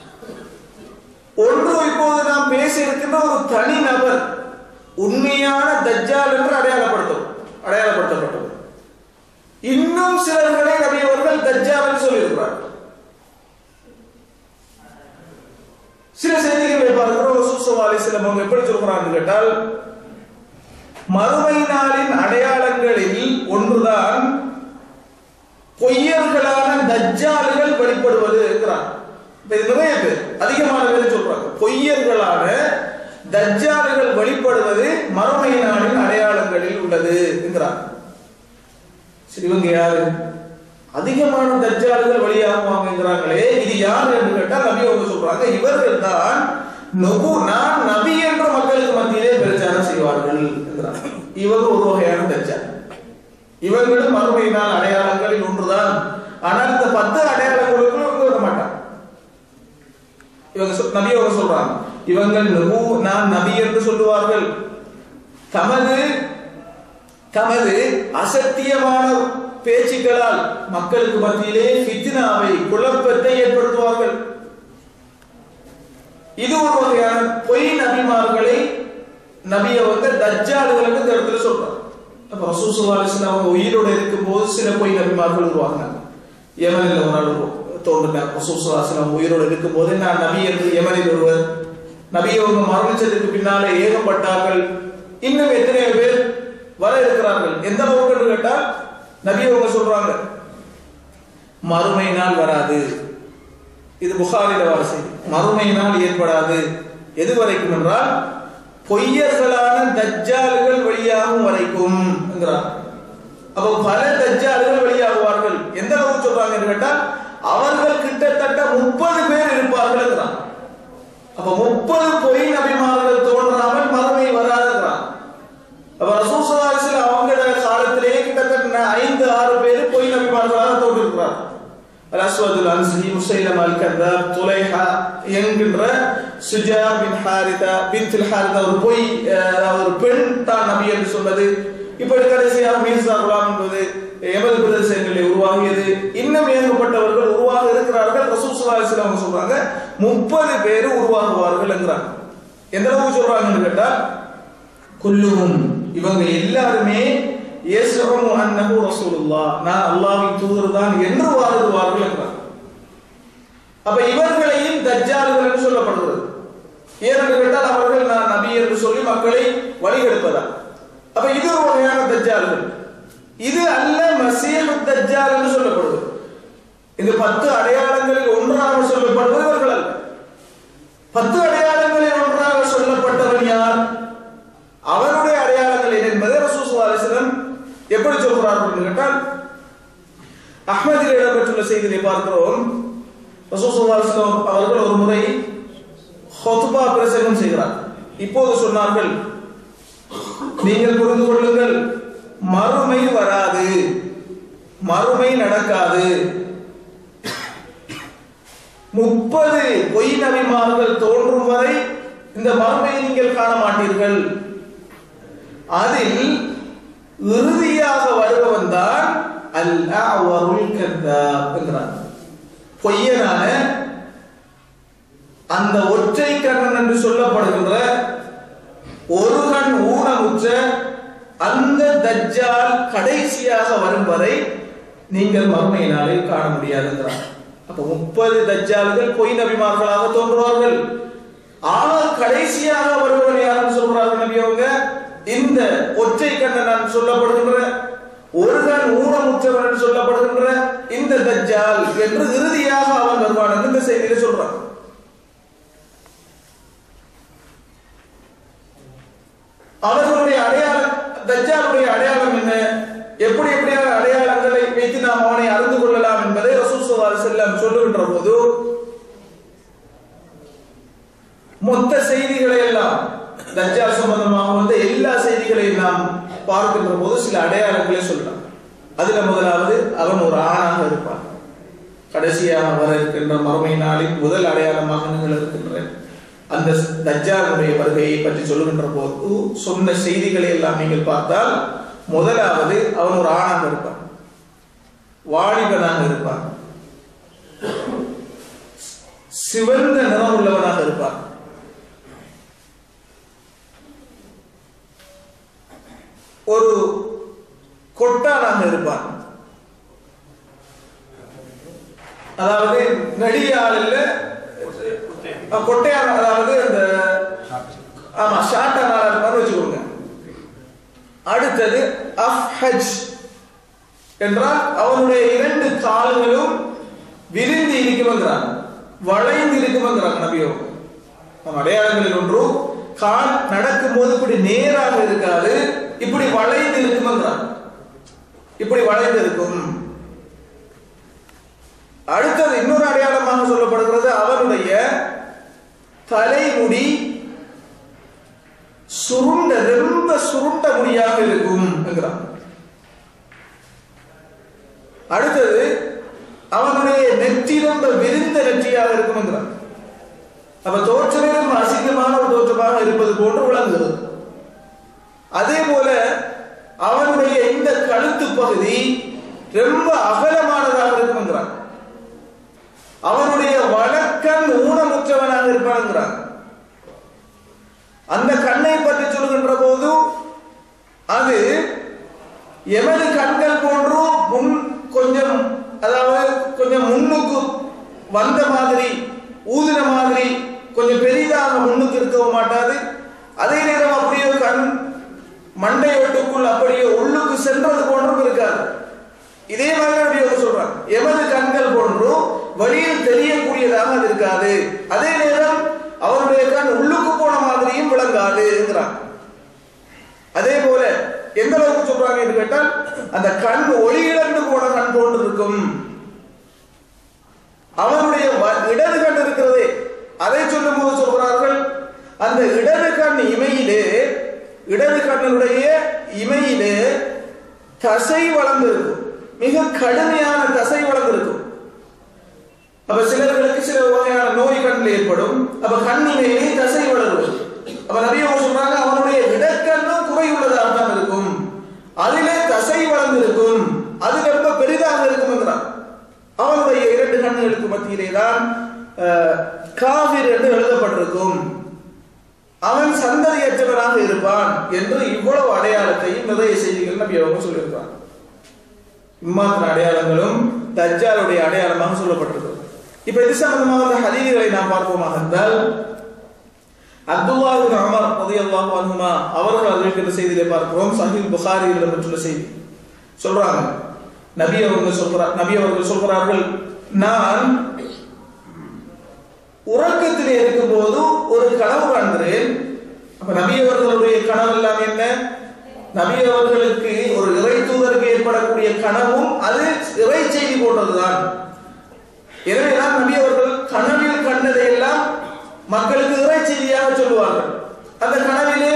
ஒன்று இப்போது நாம் பேச இருக்கின்ற ஒரு தனி நபர் உண்மையான தஜ்ஜால் என்று அடையாளப்படுத்தப்பட்டது. இன்னும் சிலர்களை நபி அவர்கள் தஜ்ஜால் என்று சொல்லியிருக்கிறார். சில செய்திகளை பார்க்கிறோம். ரசூல் ஸல்லல்லாஹு அலைஹி வஸல்லம் அவங்க எப்படி சொல்றாங்கன்னு கேட்டால், மறுமை நாளின் அடையாளங்களில் ஒன்றுதான் பொய்யர்களான தஜ்ஜால்கள் வெளிப்படுவது என்கிறார். நிறைய பேர், அதிகமான பேர் சொல்றாங்க பொய்யர்களான தஜ்ஜால்கள் வெளிப்படுவது மறுமை நாளின் அடையாளங்களில் உள்ளது என்கிறார். சரி, இவங்க யாரு? அதிகமான தஜ்ஜால்கள் வெளியாகுவாங்கிறாங்களே, இது யாரு என்று கேட்டால் நபி அவங்க சொல்றாங்க, இவர்கள் தான் நான் நபி என்ற மக்களுக்கு மத்தியிலே பிரச்சாரம் செய்வார்கள் என்கிறார். இவங்க ஒரு வகையான தஜ்ஜால். இவர்களும் மறுமை நாள் அடையாளங்களில் ஒன்றுதான். ஆனால் இந்த 10 அடையாளங்களுக்குள் இவங்க வர மாட்டாங்க. இவங்க நபி அவங்க சொல்றாங்க, இவங்கள் நான் நபி என்று சொல்லுவார்கள். தமது அசத்தியமான பேச்சுக்களால் மக்களுக்கு மத்தியிலே ஃபித்னாவை, குழப்பத்தை ஏற்படுத்துவார்கள். இது ஒரு வகையான பொய் நபிமார்களை நபி அவங்க தஜ்ஜால்களுக்கு இந்த இடத்துல சொல்றாங்க. அப்ப ரசூல் ஸல்லல்லாஹு அலைஹி வஸல்லம் அவங்க உயிரோடு இருக்கும் போது சில பொய் நபிமார்கள் உருவாக்குனாங்க. யமனில் ஒரு நாள் தோன்றினார். ரசூல் ஸல்லல்லாஹு அலைஹி வஸல்லம் உயிரோடு இருக்கும் போது நான் நபி என்று யமனில் ஒருவர், நபி அவங்க மரணிச்சதுக்கு பின்னாலே ஏகப்பட்டார்கள். இன்னும் எத்தனை பேர் வர இருக்கிறார்கள். எந்த அளவுக்கு கேட்டால் நபி அவங்க சொல்றாங்க, மறுமை நாள் வராது. இது புகாரில வர செய்தி. மறுமை நாள் ஏற்படாது. எது வரைக்கும் என்றால் பொய்யர்களான தஜ்ஜால்கள் வெளியாகும் வரைக்கும் என்கிறார். அப்ப பல தஜ்ஜால்கள் வெளியாகுவார்கள். எந்த அளவுக்கு சொல்றாங்க என்று கேட்டால் அவர்கள் கிட்டத்தட்ட 30 பேர் இருப்பார்கள் என்கிறார். அப்ப 30 பொய் நபிமார்கள் தோன்றாமல் மறுமை வராதுங்கிறார். அப்ப ரசூல் ஸல்லல்லாஹு அலைஹி வஸல்லம் அவங்களோட காலத்திலேயே கிட்டத்தட்ட 5-6 பேர் பொய் நபிமார்களாக தோன்றிருக்கிறார். அல்-அஸ்வதுல் அன்ஸி, முஸைலமா அல்-கذاب, துலைஹா என்கின்ற சுஜா பின் ஹாரிதா பின்துல் ஹாரிதா ஒரு பெண் தான் நபி என்று சொன்னது. இப்படி கடைசியாக மீர்சா குலாம் என்பது எமது பிரதேசங்களில் உருவாகியது. இன்னும் ஏகப்பட்டவர்கள் உருவாக இருக்கிறார்கள். ரசூல் ஸல்லல்லாஹு அலைஹி வஸல்லம் சொல்றாங்க 30 பேர் உருவாகுவார்கள் என்கிறாங்க. எந்த அளவுக்கு சொல்றாங்கன்னு கேட்டால் குல்லுஹும், இவங்க எல்லாருமே யஸ்உமு அன்னஹு ரசூலுல்லாஹ், நான் அல்லாஹ்வின் தூதர் தான் என்று வாதிடுவார்கள் என்றார். அப்ப இவர்களையும் தஜ்ஜால்கள் என்று சொல்லப்படுகிறது. ஏனென்று கேட்டால் அவர்கள் நான் நபி என்று சொல்லி மக்களை வழிகெடுப்பதா. அப்ப இது ஒரு வகையான தஜ்ஜால்கள். இது அல்ல மஸீஹ் தஜ்ஜால் என்று சொல்லப்படுது. இந்த 10 அடையாளங்களில் ஒன்றாக சொல்லப்படுவது இவர்கள் அல்ல. 10 அடையாளங்களில் ஒன்றாக சொல்லப்பட்டவன் யார்? அவருடைய அடையாளங்கள் என்பதை ரசூல் ஸல்லல்லாஹு அலைஹி வஸல்லம் எப்படி சொல்கிறார்கள் என்று கேட்டால், அஹ்மதில் இடம்பெற்றுள்ள செய்தியை பார்க்கிறோம். ரசூல் ஸல்லல்லாஹு அலைஹி வஸல்லம் அவர்கள் ஒரு முறை ஹுத்பா பிரசங்கம் செய்கிறார். இப்போது சொன்னார்கள், நீங்கள் புரிந்து கொள்ளுங்கள், மறுமை வராது, மறுமை நடக்காது. 30 பொய் நபிமார்கள் தோன்றும் வரை இந்த மறுமையை நீங்கள் காண மாட்டீர்கள். அதில் இறுதியாக வருபவன் தான் அல்-அஅவருல் கذاب என்கிறார். பொய்யனான அந்த ஒற்றை கண்ணன் என்று சொல்லப்படுகின்ற ஒரு கண் ஊனமுற்ற அந்த தஜ்ஜால் கடைசியாக வரும் வரை நீங்கள் மறுமை நாளை காண முடியாது என்கிறார். அப்ப 30 தஜ்ஜால்கள் பொய் நபிமார்களாக தோன்றுவார்கள். ஆனால் கடைசியாக வருபவன் யாருன்னு சொல்றார்கள் நபி அவங்க? இந்த ஒற்றை கண்ணன் சொல்லப்படுகின்ற ஒரு கண் ஊனமுற்றவன் என்று சொல்லப்படுகின்ற இந்த தஜ்ஜால் என்று இறுதியாக அவன் வருவான் என்று இந்த செய்தியில சொல்றான். அவர்களுடைய அடையாளம், தஜ்ஜாலுடைய அடையாளம் என்ன, எப்படி எப்படியான அடையாளங்களை வைத்து நாம் அவனை அறிந்து கொள்ளலாம் என்பதை ரசூல் ஸல்லல்லாஹு அலைஹி வஸல்லம் சொல்லுகின்ற போது மொத்த செய்திகளை எல்லாம் தஜ்ஜால் சம்பந்தமாக வந்த எல்லா செய்திகளையும் நாம் பார்க்கின்ற போது சில அடையாளங்களை சொல்லலாம். அதுல முதலாவது அவன் ஒரு ஆணாக இருப்பான். கடைசியாக வர இருக்கின்ற மறுமை நாளின் முதல் அடையாளமாக நீங்கள் இருக்கின்ற அந்த தஜ்ஜாலுடைய வருகையை பற்றி சொல்லுகின்ற போது சொன்ன செய்திகளை எல்லாம் நீங்கள் பார்த்தால் முதலாவது அவன் ஒரு ஆணாக இருப்பான், வாலிபனாக இருப்பான், சிவந்த நிறம் உள்ளவனாக இருப்பான், ஒரு கொட்டானாக இருப்பான். அதாவது நெடியாள் இல்ல கொட்டையான, அதாவது அந்த ஆமா ஷார்ட்டான இருப்பான்னு வச்சுக்கோங்க. அடுத்தது அஃப்ஹஜ் என்றால் அவனுடைய 2 கால்களும் விரிந்து இருக்குமென்றான், வளைந்து இருக்குமென்றான் நபியோ. நம் அடையாளங்களில் ஒன்று கால் நடக்கும் போது இப்படி நேராக இருக்காது, இப்படி வளைந்து இருக்குமென்றான், இப்படி வளைந்து இருக்கும். அடுத்தது இன்னொரு அடையாளமாக சொல்லப்படுகிறது, அவனுடைய தலைமுடி சுருண்ட, ரொம்ப சுருண்ட முடியாக இருக்கும் என்கிறான். அடுத்தது அவனுடைய நெற்றி ரொம்ப விரிந்த நெற்றியாக இருக்கும் என்கிறான். அப்ப தோற்றமும் அசிங்கமான ஒரு தோற்றமாக இருப்பது போன்று விளங்குகிறது. அதே போல அவனுடைய இந்த கழுத்து பகுதி ரொம்ப அகலமானதாக இருக்கும் என்கிறான். அவனுடைய வழக்கன் ஊனமுற்றவனாக இருப்பான் என்கிறான். அந்த கண்ணை பற்றி சொல்கின்ற போது அது எமது கண்கள் போன்று கொஞ்சம், அதாவது கொஞ்சம் முன்னுக்கு வந்த மாதிரி, ஊதின மாதிரி கொஞ்சம் பெரிதாக முன்னுக்கு இருக்கவும் மாட்டாது. அதே நேரம் அப்படியே கண் மண்டையோட்டுக்குள் அப்படியே உள்ளுக்கு சென்றது போன்றும் இருக்காது. இதே மாதிரி சொல்றான், எமது கண்கள் போன்று வெளியில் தெரியக்கூடியதாக அது இருக்காது. அதே நேரம் அவருடைய கண் உள்ளுக்கு போன மாதிரியும் விளங்காது என்கிறான். அதே போல எந்த அளவுக்கு சொல்றாங்க என்று கேட்டால், அந்த கண் ஒளி இழந்து போன கண் போன்று இருக்கும். அவனுடைய இடது கண் இருக்கிறதே, அதை சொல்லும் போது சொல்கிறார்கள், அந்த இடது கண் இமையிலே, இடது கண்ணுடைய இமையிலே தசை வளர்ந்திருக்கும், மிக கடுமையான தசை வளர்ந்திருக்கும். அப்ப சிலர்களுக்கு சில வகையான நோய் கண்ணில் ஏற்படும். அப்ப கண்ணிலேயே தசை வளரும். அப்ப நபியே சொல்றாங்க, அவனுடைய இடக்கண்ணும் குறை உள்ளதாக தான் இருக்கும், அதிலே தசை வளர்ந்திருக்கும், அது ரொம்ப பெரிதாக இருக்கும் என்கிறான். அவனுடைய 2 கண்ணுகளுக்கு மத்தியிலே தான் காஃபிர் என்று எழுதப்பட்டிருக்கும், அவன் சந்ததியற்றவனாக இருப்பான் என்று இவ்வளவு அடையாளத்தையும் நிறைய செய்திகள் நபி அவங்க சொல்லியிருக்கிறான். இம்மாத்திர அடையாளங்களும் தஜ்ஜாலுடைய அடையாளமாக சொல்லப்பட்டிருக்கிறது. இப்ப இது சம்பந்தமாக ஹதீஸ்களை நாம் பார்ப்போமாக இருந்தால், அப்துல்லாஹ் இப்னு உமர் ரலியல்லாஹு அன்ஹுமா அவர்கள் அறிவிக்கிற செய்தியை பார்க்கிறோம். சஹீஹ் புகாரியில் இடம்பெற்றுள்ள செய்தி சொல்றாங்க, நபி அவர்கள் சொல்கிறார்கள், நான் உறக்கத்திலே இருக்கும் போது ஒரு கனவு காண்கிறேன். அப்ப நபி அவர்களுடைய கனவு எல்லாம் என்ன? நபி அவர்களுக்கு ஒரு இறை தூதருக்கு ஏற்படக்கூடிய கனவும் அது இறை செய்தி போன்றதுதான். எனவேதான் நபி அவர்கள் கனவில் கண்டதை எல்லாம் மக்களுக்கு இறை செய்தியாக சொல்லுவார்கள். அந்த கனவிலே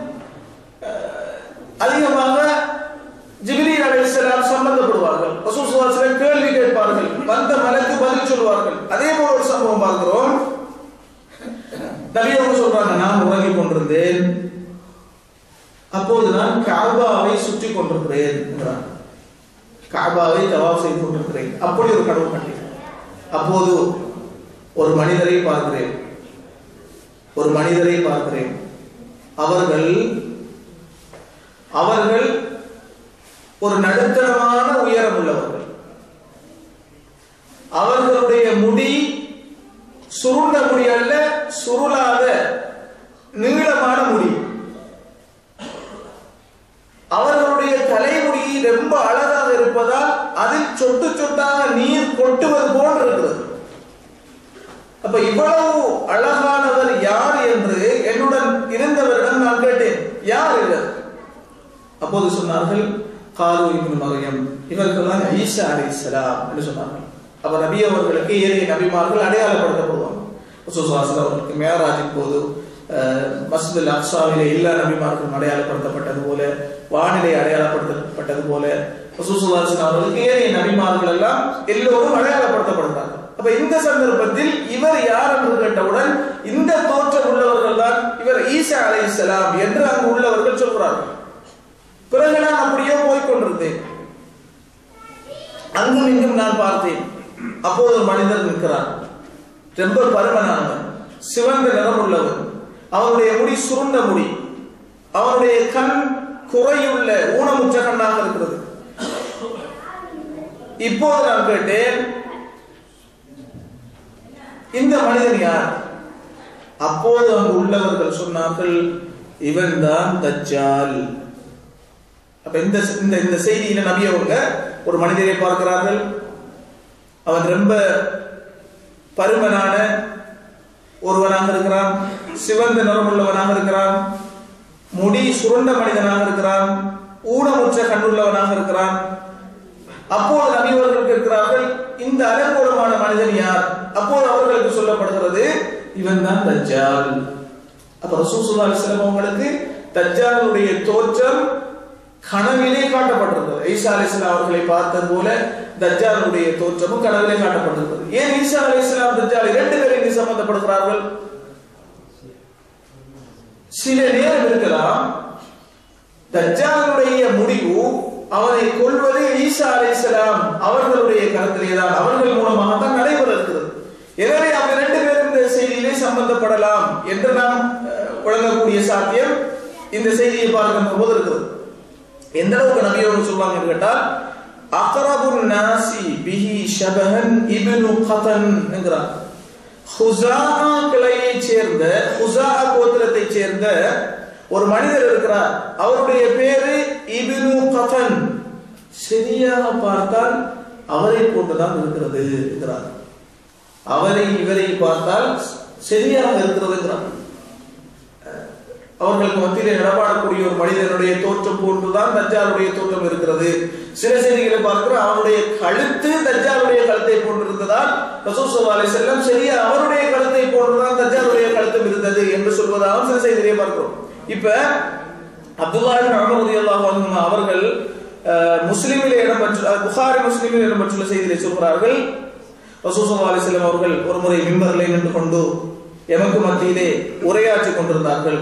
அதிகமாக ஜிப்ரீல் அலைஹிஸ்ஸலாம் சம்பந்தப்படுவார்கள். ரசூல் ஸல்லல்லாஹு அலைஹி வஸல்லம் கேள்வி கேட்பார்கள், வந்த மலக்கு பதில் சொல்வார்கள். அதே போல ஒரு சம்பவம் பார்க்கிறோம். நபி அவங்க சொல்றாங்க, நான் உறங்கிக் கொண்டிருந்தேன், அப்போது நான் கஅபாவை சுற்றி கொண்டிருக்கிறேன் என்றார். கஅபாவை தவாஃப் செய்து கொண்டிருக்கிறேன். அப்படி ஒரு கனவு கண்டேன். அப்போது ஒரு மனிதரை பார்க்கிறேன். அவர்கள் ஒரு நடுத்தரமான உயரம் உள்ளவர்கள். அவர்களுடைய முடி சுருண்ட முடி அல்ல, சுருளாத நீளமான முடி. அவர்களுடைய தலைமுடி ரொம்ப அழகாக இருப்பதால் அதில் சொட்டு சொட்டாக நீர் கொட்டுவது போன்று இருக்கிறது. அப்ப இவ்வளவு அழகானவர் யார் என்று என்னுடன் இருந்தவரிடம் நான் கேட்டேன். யார் இவர்? அப்போது சொன்னார்கள், காலு இப்னு மரியம், இவர்கள் தான் ஈசா அலைஹிஸ்ஸலாம் என்று சொன்னார்கள். அப்ப நபி அவர்களுக்கு ஏனைய நபிமார்கள் அடையாளப்படுத்தப்படுவாங்க. ரசூலுல்லாஹி ஸல்லல்லாஹு அலைஹி வஸல்லம் அவர்களுக்கு மேராஜின் போது மஸ்ஜிதுல் அக்ஸாவிலே எல்லா நபிமார்களும் அடையாளப்படுத்தப்பட்டது போல, வானிலை அடையாளப்படுத்தப்பட்டது போல, ரசூலுல்லாஹி ஸல்லல்லாஹு அலைஹி வஸல்லம் அவர்களுக்கு ஏனைய நபிமார்கள் எல்லாம் எல்லோரும் அடையாளப்படுத்தப்படுகிறார்கள். அப்ப இந்த சந்தர்ப்பத்தில் இவர் யார் என்று கேட்டவுடன் இந்த தோற்றம் உள்ளவர்கள் தான் இவர் ஈசா அலைஹிஸ்ஸலாம் என்று அங்கு உள்ளவர்கள் சொல்கிறார்கள். பிறகு நான் அப்படியே போய்கொண்டிருந்தேன். அங்கும் இங்கும் நான் பார்த்தேன். அப்போது ஒரு மனிதர் நிற்கிறார். ரொம்ப பருமனானவன், சிவந்த நிறம் உள்ளவன், அவனுடைய முடி சுருண்ட முடி, அவனுடைய கண் குறையுள்ள ஊனமுற்ற கண்ணாக இருக்கிறது. இப்போது நான் கேட்டேன், இந்த மனிதன் யார்? அப்போது அங்கு உள்ளவர்கள் சொன்னார்கள், இவன் தான் தஜ்ஜால். அப்ப இந்த செய்தியில நபி அவங்க ஒரு மனிதரை பார்க்கிறார்கள். அவன் ரொம்ப பருமனான ஒருவனாக இருக்கிறான், சிவந்த நிறம் உள்ளவனாக இருக்கிறான், முடி சுருண்ட மனிதனாக இருக்கிறான், ஊனமுற்ற கண்ணுள்ளவனாக இருக்கிறான். அப்போது நபி அவர்கள் இருக்கிறார்கள், இந்த அலங்கோலமான மனிதன் யார்? அப்போது அவர்களுக்கு சொல்லப்படுகிறது, இவன் தான் தஜ்ஜால். அப்ப ரசூலுல்லாஹி ஸல்லல்லாஹு அலைஹி வஸல்லம் அவங்களுக்கு தஜ்ஜாலுடைய தோற்றம் கனவிலே காட்டப்பட்டிருக்கிறது. ஈசா அலைஹிஸ்ஸலாம் அவர்களை பார்த்தது போல தஜ்ஜாலுடைய தோற்றமும் கனவிலே காட்டப்பட்டிருக்கிறது. ஏன் ஈசா அலைஹிஸ்ஸலாம் தஜ்ஜால் இரண்டு பேரும் சம்பந்தப்படுகிறார்கள்? சில நேரம் இருக்கலாம் தஜ்ஜாலுடைய முடிவு அவனை கொல்வது ஈசா அலைஹிஸ்ஸலாம் அவர்களுடைய கருத்திலேதான், அவர்கள் மூலமாக தான் நடைபெற இருக்கிறது. எனவே அவங்க இரண்டு பேரும் இந்த செய்தியிலே சம்பந்தப்படலாம் என்று நாம் வழங்கக்கூடிய சாத்தியம் இந்த செய்தியை பார்க்கின்ற போது இருக்கிறது. எந்த அளவுக்கு நபி அவர்கள் சொல்றாங்க கேட்டால், அக்ரபுன் நாசி பிஹி ஷபஹன் இப்னு கதன் என்கிறார். ஹுஸாஆ கிளையைச் சேர்ந்த, ஹுஸாஆ கோத்திரத்தைச் சேர்ந்த ஒரு மனிதர் இருக்கிறார். அவருடைய பேரு இப்னு கதன். சரியாக பார்த்தால் அவரை போட்டுதான் இருக்கிறது என்கிறார். அவரை இவரை பார்த்தால் சரியாக இருக்கிறது என்கிறார். அவர்களுக்கு மத்தியிலே நடமாடக்கூடிய ஒரு மனிதனுடைய தோற்றம் போன்றுதான் தஜ்ஜாலுடைய தோற்றம் இருக்கிறது. சில செய்திகளை பார்க்கிறோம், அவருடைய கழுத்து தஜ்ஜாலுடைய கழுத்தை போன்றிருந்ததால் ரசூல் ஸல்லல்லாஹு அலைஹி வஸல்லம் சரியா அவருடைய கழுத்தை போன்றுதான் தஜ்ஜாலுடைய கழுத்தும் இருந்தது என்று சொல்வதாக சில செய்திகளை பார்க்கிறோம். இப்ப அப்துல்லாஹ் இப்னு உமர் ரலியல்லாஹு அன்ஹு அவர்கள் முஸ்லிமிலே இடம்பெற்ற, புகாரி முஸ்லிமில் இடம்பெற்றுள்ள செய்தியை சொல்கிறார்கள், ரசூல் ஸல்லல்லாஹு அலைஹி வஸல்லம் அவர்கள் ஒரு முறை மிம்பரிலே நின்று கொண்டு எமக்கு மத்தியிலே உரையாற்றி கொண்டிருந்தார்கள்.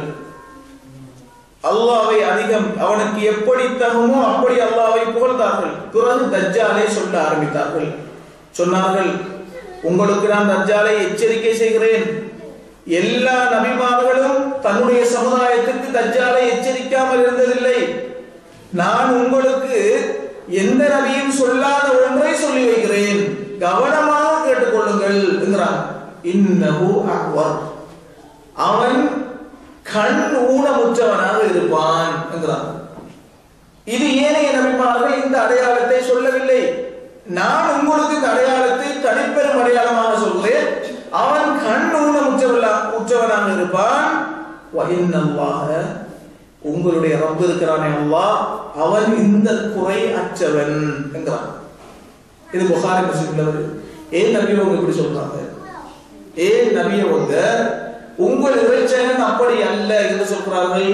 அல்லாஹ்வை அதிகம் அவனுக்கு எப்படி தகுமோ அப்படி அல்லாஹ்வை புகழ்ந்தார்கள். பிறகு தஜ்ஜாலை சொல்ல ஆரம்பித்தார்கள். சொன்னார்கள், உங்களுக்கு நான் தஜ்ஜாலை எச்சரிக்கை செய்கிறேன். எல்லா நபிமார்களும் தன்னுடைய சமுதாயத்திற்கு தஜ்ஜாலை எச்சரிக்காமல் இருந்ததில்லை. நான் உங்களுக்கு எந்த நபியும் சொல்லாத ஒன்றை சொல்லி வைக்கிறேன், கவனமாக கேட்டுக்கொள்ளுங்கள் என்கிறான். இன்னஹு அக்வர், அவன் கண் ஊனமுற்றவனாக இருப்பான் என்கிறான். இது ஏனைய நபிமார்கள் இந்த அடையாளத்தை சொல்லவில்லை. நான் உங்களுக்கு இந்த அடையாளத்தை தனிப்பெரும் அடையாளமாக சொல்கிறேன். அவன் கண் ஊனமுற்றவனாக இருப்பான். வஇன்னல்லாஹ, உங்களுடைய ரப்பு இருக்கிறானே அல்லாஹ், அவன் இந்த குறை அற்றவன் என்கிறான். இது புகாரி முஸ்லிம்ல வருது. ஏன் நபி அவங்க இப்படி சொல்றாங்க? ஏன் நபி அவங்க உங்கள் இறைச்சகன் அப்படி அல்ல என்று சொல்கிறார்கள்?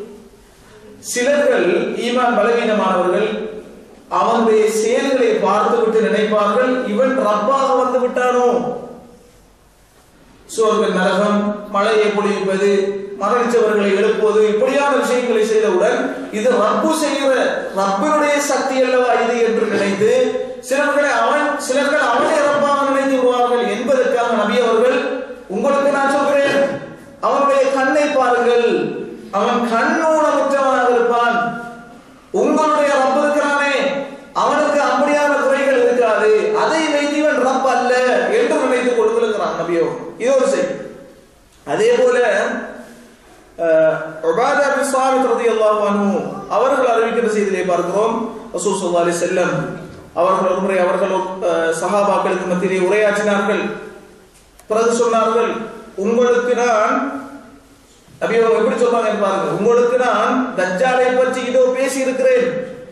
சிலர்கள் ஈமான் பலவீனமானவர்கள் அவனுடைய செயல்களை பார்த்துவிட்டு நினைப்பார்கள், இவன் ரப்பாக வந்து விட்டானோ. சோர்கள் நரகம், மழையை பொழிப்பது, மரணிச்சவர்களை எழுப்புவது, இப்படியான விஷயங்களை செய்தவுடன் இது ரப்பு செய்கிற ரப்பினுடைய சக்தி அல்லவா இது என்று நினைத்து சிலர்கள் அவனை ரப்பாக நினைத்து விடுவார்கள் என்பதற்காக நபி அவர்கள், உங்களுக்கு நான் சொல்கிறேன், அவனுடைய கண்ணை பாருங்கள், அவன் கண்ணூனமுற்றவனாக இருப்பான். உங்களுடைய ரப்பு இருக்கிறானே, அவனுக்கு அப்படியான குறைகள் இருக்காது, அதை வைத்து இவன் ரப் அல்ல என்று நினைத்துக் கொடுக்கிறான் நபியோ. இது ஒரு செய்தி. அதே போல உபாதா பின் ஸாமித் ரலியல்லாஹு அன்ஹு அவர்கள் அறிவிக்கிற செய்தியை பார்க்கிறோம். ரசூல் ஸல்லல்லாஹு அலைஹி வஸல்லம் அவர்கள் ஒருமுறை அவர்கள் சஹாபாக்களுக்கு மத்தியிலே உரையாற்றினார்கள். பிறகு சொன்னார்கள், உங்களுக்கு நான் நபி அவங்க எப்படி சொல்றாங்க பாருங்க, உங்களுக்கு நான் தஜ்ஜாலை பற்றி இதோ பேசி இருக்கிறேன்,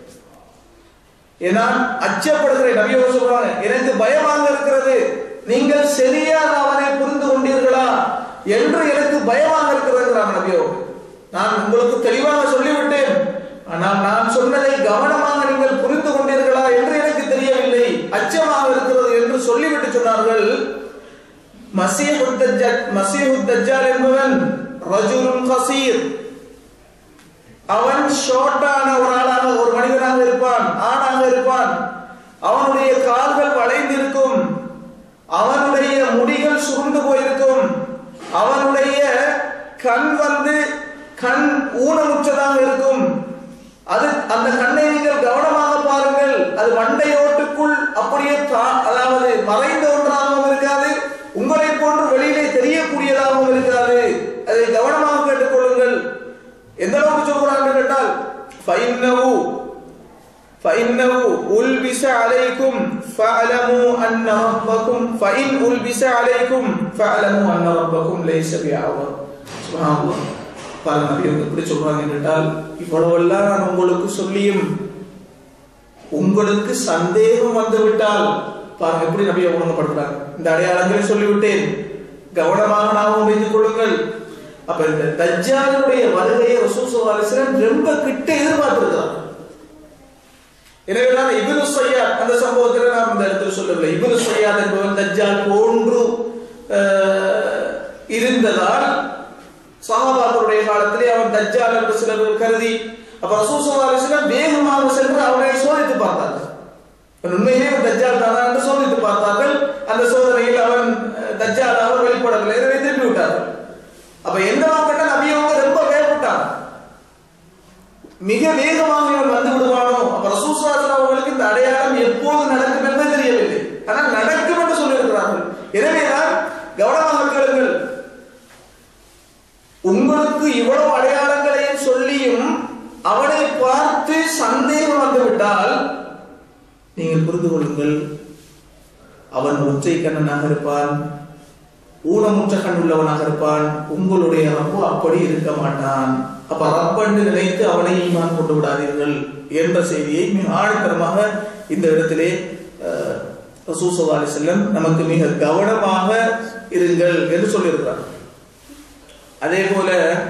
நான் அச்சப்படுகிறேன். நபி அவங்க சொல்றாங்க, எனக்கு பயமாக இருக்கிறது, நீங்கள் சரியாக அவனை புரிந்து கொண்டீர்களா என்று எனக்கு பயமாக இருக்கிறது. நபி அவங்க, நான் உங்களுக்கு தெளிவாக சொல்லிவிட்டேன், ஆனால் நான் சொன்னதை கவனமாக நீங்கள் புரிந்து கொண்டீர்களா என்று எனக்கு தெரியவில்லை, அச்சமாக இருக்கிறது என்று சொல்லிவிட்டு சொன்னார்கள், மசீஹுத் தஜ்ஜால் என்பவன் ரஜுலுன் கஸீர், அவன் ஷார்ட்டான ஒரு ஆளாக, ஒரு மனிதனாக இருப்பான், ஆணாக இருப்பான். அவனுடைய கால்கள் வளைந்திருக்கும், அவனுடைய முடிகள் சுருண்டு போயிருக்கும், அவனுடைய கண் ஊனமுற்றதாக இருக்கும். அந்த கண்ணை நீங்கள் கவனமாக பாருங்கள், அது மண்டையோட்டுக்குள் அப்படியே அதாவது மறைந்த ஒன்றாகவும் இருக்காது, உங்களை போன்று வெளியிலே தெரியக்கூடியதாகவும் இருக்காது. அதை கவனமாக கேட்டுக்கொள்ளுங்கள். எந்த அளவுக்கு சொல்கிறார்கள் கேட்டால், فإنه ألبس عليكم فاعلموا أن ربكم فإن ألبس عليكم فاعلموا أن ربكم ليس بأعور. சுப்ஹான் அல்லாஹ். பாருங்க நபி எப்படி சொல்றாங்க என்றால், இவ்வளவெல்லாம் நான் உங்களுக்கு சொல்லியும் உங்களுக்கு சந்தேகம் வந்துவிட்டால், பாருங்க எப்படி நபி ஒழுங்குபடுத்துறாங்க, இந்த அடையாளங்களை சொல்லிவிட்டேன், கவனமாக ஞாபகம் வைத்துக் கொள்ளுங்கள். அப்ப இந்த தஜ்ஜாலுடைய வருகையை ரசூல் ஸல்லல்லாஹு அலைஹி வஸல்லம் ரொம்ப கிட்ட எதிர்பார்த்திருக்கிறார். எனவேதான் இப்னு ஸய்யாத் அந்த சம்பவத்தில் நாம் இந்த இடத்துல சொல்லவில்லை. இப்னு ஸய்யாத் என்பவன் தஜ்ஜால் போன்று இருந்ததால் சஹாபாக்களுடைய காலத்திலே அவன் தஜ்ஜால் என்று சிலர் கருதி, அப்ப ரசூல் ஸல்லல்லாஹு அலைஹி வஸல்லம் வேகமாக சென்று அவனை சோதித்து பார்த்தார்கள். உண்மையிலே தஜ்ஜால் தானா என்று சோதித்து பார்த்தார்கள். அந்த சோதனையில் அவன் தஜ்ஜாலாக வெளிப்படவில்லை, எனவே திருப்பி விட்டார்கள். அப்ப எந்த அளவுக்கு நபி அவங்க ரொம்ப வேகப்பட்டாங்க, மிக வேகமாக இவன் வந்து விடுவானோ. அப்ப ரசூல் ஸல்லல்லாஹு அலைஹி வஸல்லம் அவர்களுக்கு இந்த அடையாளம் எப்போது நடக்கும் என்பது தெரியவில்லை, ஆனால் நடக்கும் என்று சொல்லியிருக்கிறார்கள். எனவேதான் கவனமாக கேளுங்கள், உங்களுக்கு இவ்வளவு அடையாளங்களையும் சொல்லியும் அவனை பார்த்து சந்தேகம் வந்துவிட்டால் நீங்கள் புரிந்து கொள்ளுங்கள், அவன் ஒற்றை கண்ணனாக இருப்பான், ஊனமுற்ற கண் உள்ளவனாக இருப்பான், உங்களுடைய ரப்பு அப்படி இருக்க மாட்டான். அப்ப ரப்பென்று நினைத்து அவனை ஈமான் கொண்டு விடாதீர்கள் என்ற செய்தியை மிக ஆழத்தரமாக இந்த இடத்திலே ரசூல் ஸல்லல்லாஹு அலைஹி வஸல்லம் நமக்கு மிக கவனமாக இருங்கள் என்று சொல்லியிருக்கிறார். அதே போல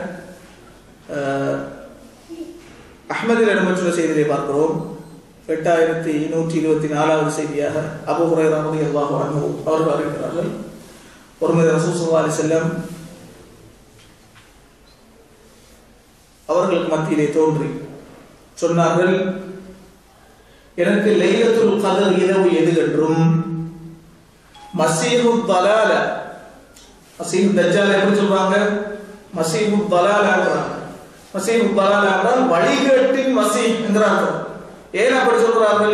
அஹ்மதில் இடம்பெற்றுள்ள செய்தியை பார்க்கிறோம். 8124வது செய்தியாக அபூ ஹுரைரா ரலியல்லாஹு அன்ஹு அவர்கள் அறிவிக்கிறார்கள், ஒருமுறை ரசூல் ஸல்லல்லாஹு அலைஹி வஸல்லம் அவர்களுக்கு மத்தியிலே தோன்றி சொன்னார்கள், எனக்கு லைலத்துல் கத்ர் இரவு எது என்றும் மஸீஹுத் தலால, மஸீஹுத் தஜ்ஜால் எப்படி சொல்றாங்க, மஸீஹுத் தலால, மஸீஹுத் தலால என்றால் வழிகேட்டின் மஸீஹ் என்கிறார்கள். ஏன் அப்படி சொல்றார்கள்?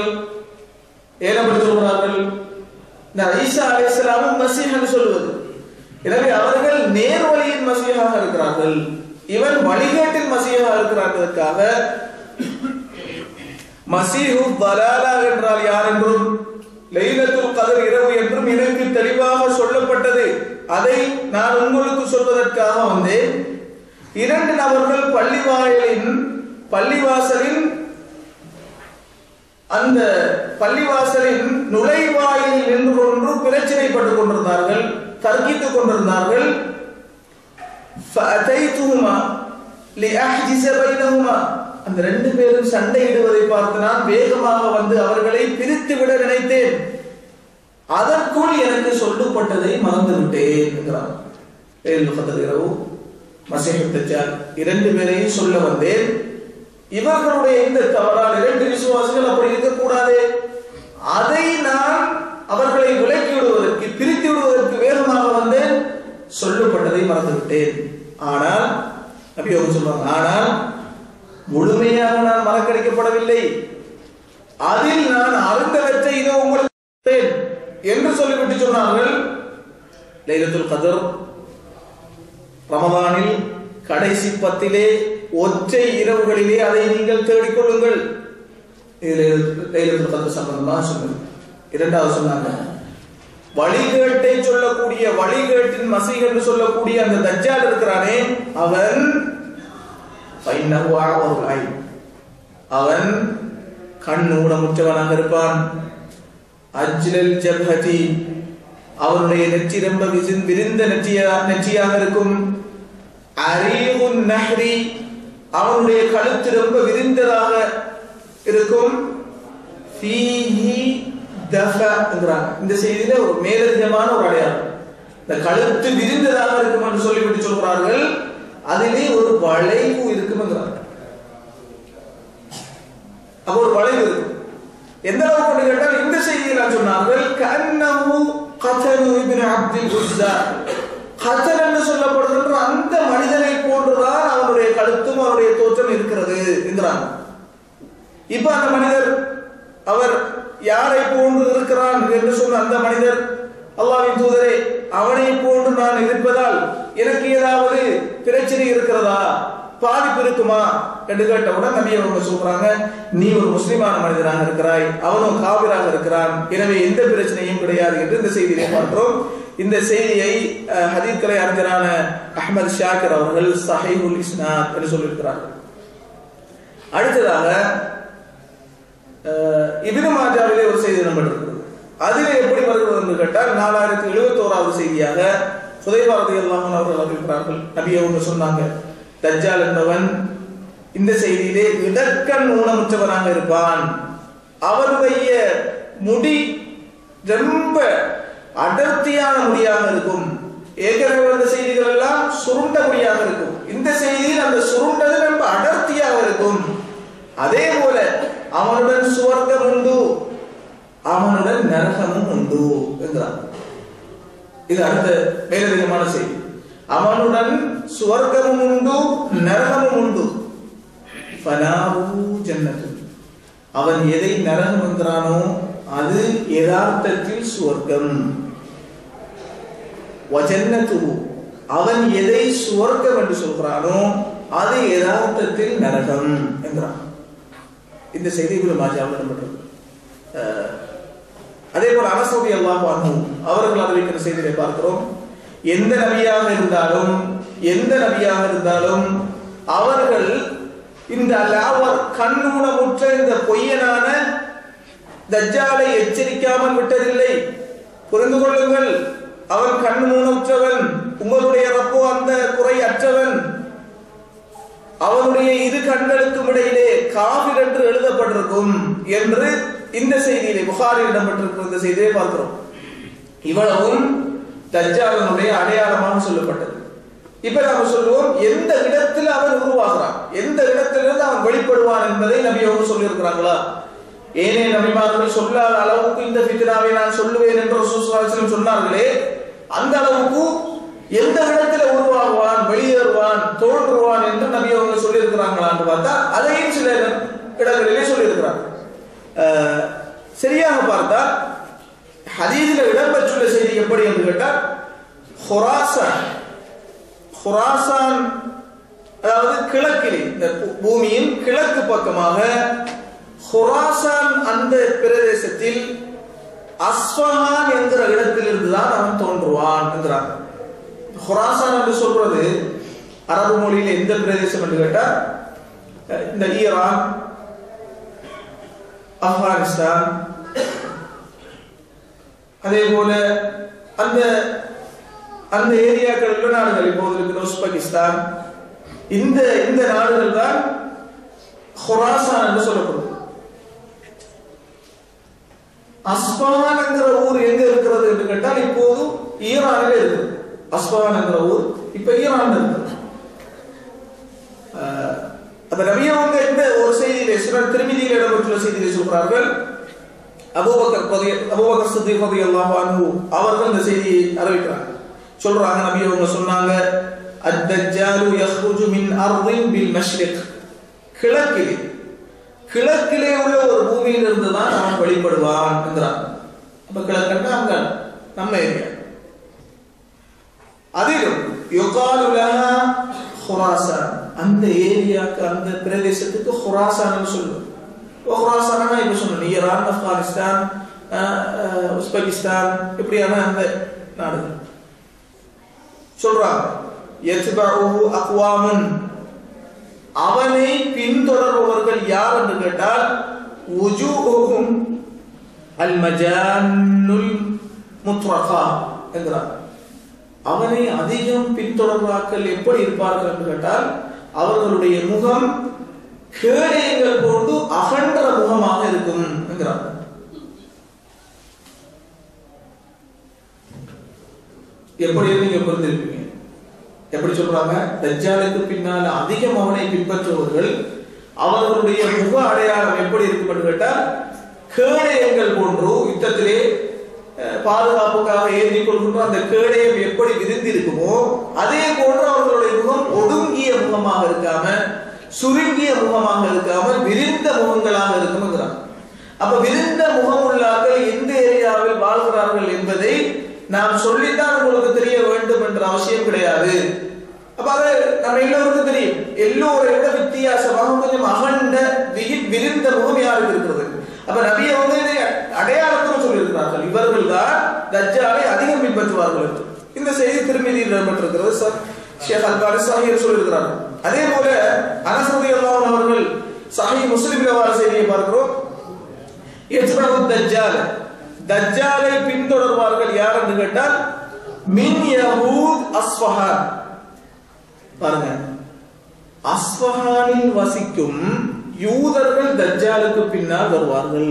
இந்த ஈசா அலைஹிஸ்ஸலாமும் மஸீஹ் என்று சொல்வது. எனவே அவர்கள் நேர்வழியின் மஸீஹாக இருக்கிறார்கள், இவன் வழிகேட்டின் மஸீஹாக இருக்கிறார்களுக்காக மஸீஹுத் தலாலா என்றால் யார் என்றும் லைலத்துல் கத்ர் இரவு என்றும் எனக்கு தெளிவாக சொல்லப்பட்டது. அதை நான் உங்களுக்கு சொல்வதற்காக வந்தேன். 2 நபர்கள் பள்ளிவாசலின் அந்த பள்ளிவாசலின் நுழைவாயில் நின்று கொண்டு பிரச்சனைப்பட்டுக் கொண்டிருந்தார்கள், தர்க்கித்துக் கொண்டிருந்தார்கள். அந்த 2 பேரும் சண்டையிடுவதை பார்த்து நான் வேகமாக வந்து அவர்களை பிரித்து விட நினைத்தேன், அதற்குள் எனக்கு சொல்லப்பட்டதை மறந்து விட்டேன் என்கிறார். மஸீஹுத் தஜ்ஜால் 2 பேரையும் சொல்ல வந்தேன், இவர்களுடைய இந்த தவறால் 2 விசுவாசிகள் அப்படி இருக்கக்கூடாது, அதை நான் அவர்களை விலக்கி விடுவதற்கு, பிரித்து விடுவதற்கு வேகமாக வந்தேன், சொல்லப்பட்டதை மறந்துவிட்டேன். ஆனால் நபி அவங்க சொல்றாங்க, ஆனால் முழுமையாக நான் மறக்கடிக்கப்படவில்லை, அதில் நான் அருந்தவற்றை இதோ உங்களுக்கு என்று சொல்லிவிட்டு சொன்னார்கள். லைலத்துல் கத்ர் ரமதானில் கடைசி 10 ஒற்றை இரவுகளிலே அதை நீங்கள் தேடிக்கொள்ளுங்கள். லைலத்துல் கத்ர் சம்பந்தமாக சொன்னாங்க. 2வது சொன்னாங்க, வழிகேட்டை சொல்லக்கூடிய வழிகேட்டின் மசீஹ் என்று சொல்லக்கூடிய அந்த தஜ்ஜால் இருக்கிறானே அவன் அவன் கண் ஊனமுற்றவனாக இருப்பான். அஜ்லல் ஜப்ஹதி அவனுடைய நெற்றி ரொம்ப விரிந்த நெற்றியாக இருக்கும். அரீகுன் நஹ்ரி அவனுடைய கழுத்து ரொம்ப விரிந்ததாக இருக்கும். ஃபீஹி தஃபா என்கிறாங்க. இந்த செய்தியில ஒரு மேலதிகமான ஒரு அடையாளம், இந்த கழுத்து விரிந்ததாக இருக்கும் என்று சொல்லிவிட்டு சொல்கிறார்கள், அதிலே ஒரு வளைவு இருக்கும் என்கிறார்கள். அப்போ ஒரு வளைவு இருக்கும். எந்த அளவுக்கு கேட்டால் இந்த செய்தியில் சொன்னார்கள் கன்னஹு கதலு இப்னு அப்துல் உஸ்ஸா, கதல் என்று சொல்லப்படுகின்ற அந்த மனிதனை போன்றுதான் அவனுடைய கழுத்தும் அவனுடைய தோற்றம் இருக்கிறது என்கிறாங்க. இப்ப அந்த மனிதர் அவர் யாரை போன்று இருக்கிறான் என்று சொன்ன அந்த மனிதர், அல்லாஹ்வின் தூதரே அவனை போன்று நான் இருப்பதால் எனக்கு ஏதாவது பிரச்சனை இருக்கிறதா, பாதிப்பு இருக்குமா என்று கேட்டவுடன் நபி அவங்க சொல்றாங்க, நீ ஒரு முஸ்லிமான மனிதனாக இருக்கிறாய், அவனும் காபிராக இருக்கிறான், எனவே எந்த பிரச்சனையும் கிடையாது என்று இந்த செய்தியை பார்க்கிறோம். இந்த செய்தியை ஹதீஸ் கலை அறிஞரான அஹ்மத் ஷாக்கிர் அவர்கள் ஸஹீஹுல் இஸ்னாத் என்று சொல்லியிருக்கிறார்கள். அடுத்ததாக இப்னு மாஜாவிலே ஒரு செய்தி இடம்பெற்றிருக்கிறது. அதிலே எப்படி வருகிறது என்று கேட்டால் 4071வது செய்தியாக ஹுதைபா ரலியல்லாஹு அன்ஹு அவர்கள் அறிவிக்கிறார்கள், நபி அவங்க சொன்னாங்க, தஜ்ஜால் என்பவன் இந்த செய்தியிலே இடக்கண் ஊனமுற்றவனாக இருப்பான், அவருடைய முடி ரொம்ப அடர்த்தியான முடியாக இருக்கும். ஏற்கனவே வந்த செய்திகள் எல்லாம் சுருண்ட முடியாக இருக்கும். இந்த செய்தியில் அந்த சுருண்டது ரொம்ப அடர்த்தியாக இருக்கும். அதே போல அவனுடன் சுவர்க்கம் உண்டு, அவனுடன் நரகமும் உண்டு என்கிறார். இது அடுத்த மேலதிகமான செய்தி. அவனுடன் சுவர்க்கமும் உண்டு, நரகமும் உண்டு. ஃபனாஹு ஜன்னத்து, அவன் எதை நரகம் என்கிறானோ அது யதார்த்தத்தில் சுவர்க்கம். வஜன்னத்துஹு, அவன் எதை சுவர்க்கம் என்று சொல்கிறானோ அது யதார்த்தத்தில் நரகம் என்கிறான். இந்த செய்தி இப்னு மாஜாவில் இடம்பெற்றது. அதே போல அனஸ் ரலியல்லாஹு அன்ஹு அவர்கள் அறிவிக்கிற செய்தியை பார்க்கிறோம், எந்த நபியாக இருந்தாலும் அவர்கள் இந்த அல்லாஹ் கண்ணூனமுற்ற இந்த பொய்யனான தஜ்ஜாலை எச்சரிக்காமல் விட்டதில்லை. புரிந்து கொள்ளுங்கள், அவன் கண்ணூனமுற்றவன், உங்களுடைய ரப்பு அந்த குறை அற்றவன், அவனுடைய இரு கண்களுக்கும் இடையிலே காஃபிர் என்று எழுதப்பட்டிருக்கும் என்று இந்த செய்தியிலே புகாரில் இடம்பெற்றிருக்கிற இந்த செய்தியை பார்க்கிறோம். இவ்வளவும் தஜ்ஜாலினுடைய அடையாளமாக சொல்லப்பட்டது. இப்ப நாம சொல்லுவோம், எந்த இடத்தில் அவன் உருவாகிறான், எந்த இடத்திலிருந்து அவன் வெளிப்படுவான் என்பதை நபி அவங்க சொல்லி இருக்கிறாங்களா? ஏனே நபிமார்கள் சொல்லாத அளவுக்கு இந்த ஃபித்னாவை நான் சொல்லுவேன் என்று ரசூலுல்லாஹி ஸல்லல்லாஹு அலைஹி வஸல்லம் சொன்னார்களே, அந்த அளவுக்கு எந்த இடத்துல உருவாகுவான், வெளியேறுவான், தோன்றுவான் என்று நபி அவங்க சொல்லி இருக்கிறாங்களான்னு பார்த்தா அதையும் சில இடங்களிலே சொல்லி இருக்கிறாங்க. சரியாக பார்த்தா ஹதீஸில் இடம்பெற்றுள்ள செய்தி எப்படி என்று கேட்டால், ஹுராசான் அதாவது கிழக்கிலே, இந்த பூமியின் கிழக்கு பக்கமாக ஹுராசான் அந்த பிரதேசத்தில் அஸ்ஃபஹான் என்கிற இடத்தில் இருந்துதான் அவன் தோன்றுவான் என்கிறான். ஹுராசான் என்று சொல்றது அரபு மொழியில எந்த பிரதேசம் என்று கேட்டால், இந்த ஈரான், ஆப்கானிஸ்தான், அதே போல அந்த அந்த ஏரியாக்கள் உள்ள நாடுகள், இப்போது இருக்கிற உஸ்பெகிஸ்தான், இந்த நாடுகள் தான் ஹுராசான் என்று சொல்லப்படுது. அஸ்ஃபஹான் என்கிற ஊர் எங்க இருக்கிறது என்று கேட்டால், இப்போது ஈரானில் இருக்குது. அஸ்ஃபஹான் என்கிற ஊர் இப்ப ஈரான் இருக்குது. அப்ப நபியவங்க இந்த ஒரு செய்தியிலே சுனன் திர்மிதியில் இடம்பெற்றுள்ள செய்தியிலே சொல்கிறார்கள், அபூபக்கர் சித்திக் ரலியல்லாஹு அன்ஹு அவர்கள் இந்த செய்தியை அறிவிக்கிறாங்க. சொல்றாங்க, நபியவங்க சொன்னாங்க, அத்-தஜ்ஜாலு யஹ்ருஜு மின் அர்தின் பில் மஷ்ரிக், கிழக்கிலே உள்ள ஒரு பூமியில் இருந்து தான் அவன் வெளிப்படுவான் என்கிறான். அப்ப கிழக்குன்னா அங்க நம்ம ஏரியா. அதிலும் யுகாலு லஹா ஹுராசான், அந்த ஏரியாக்கு அந்த பிரதேசத்துக்கு ஹுராசான் சொல்லுவோம். ஹுராசானா இப்ப சொன்ன ஈரான், ஆப்கானிஸ்தான், உஸ்பெகிஸ்தான் இப்படியான அந்த நாடுகள். சொல்றாங்க. யத்பஉஹு அக்வாமுன், அவனை பின்தொடர்பவர்கள் யார் என்று கேட்டால் வுஜூஹும் அல் மஜான்னுல் முத்ரகா என்கிறார். அவனை அதிகம் பின்தொடர்பாக்கள் எப்படி இருப்பார்கள் என்று கேட்டால் அவர்களுடைய முகம் கேடயங்கள் போன்று அகன்ற முகமாக இருக்கும் என்கிறார். எப்படி நீங்க புரிந்திருப்பீங்க? எப்படி சொல்றாங்க? தஜ்ஜாலுக்கு பின்னால் அதிகம் அவனை பின்பற்றுபவர்கள் அவர்களுடைய முக அடையாளம் எப்படி இருக்கும் என்று கேட்டால் கேடயங்கள் போன்று, யுத்தத்திலே பாதுகாப்புக்காக ஏந்தி கொள்கின்ற அந்த கேடயம் எப்படி விரிந்து இருக்குமோ அதே போன்று அவர்களுடைய முகம் ஒடுங்கிய முகமாக இருக்காம, சுருங்கிய முகமாக இருக்காமல் விரிந்த முகங்களாக இருக்கும். அப்ப விரிந்த முகம் உள்ளார்கள் எந்த ஏரியாவில் வாழ்கிறார்கள் என்பதை நாம் சொல்லித்தான் உங்களுக்கு தெரிய வேண்டும் என்ற அவசியம் கிடையாது. அப்ப அது நம்ம எல்லோருக்கும் தெரியும். எல்லோரை விட வித்தியாசமாக கொஞ்சம் அகண்ட விரிந்த முகம் யாருக்கு இருக்கிறது? அப்ப நபியை வந்து அடையாளத்தும் சொல்லியிருக்கிறார்கள், இவர்கள் தான் தஜ்ஜாலை அதிகம் பின்பற்றுவார்கள். இந்த செய்தி திருமதியில் இடம்பெற்றிருக்கிறது. ஷேக் அல்பானி சஹீஹ் சொல்லியிருக்கிறார்கள். அதே போல அனஸ் ரலியல்லாஹு அன்ஹு அவர்கள் சஹீஹ் முஸ்லிமில் வர செய்தியை பார்க்கிறோம். யத்பஉ தஜ்ஜால், தஜ்ஜாலை பின்தொடர்வார்கள் யார் என்று கேட்டால் மின் யஹூத் அஸ்ஃபஹான். பாருங்க, அஸ்ஃபஹானில் வசிக்கும் யூதர்கள் தஜ்ஜாலுக்கு பின்னால் வருவார்கள்.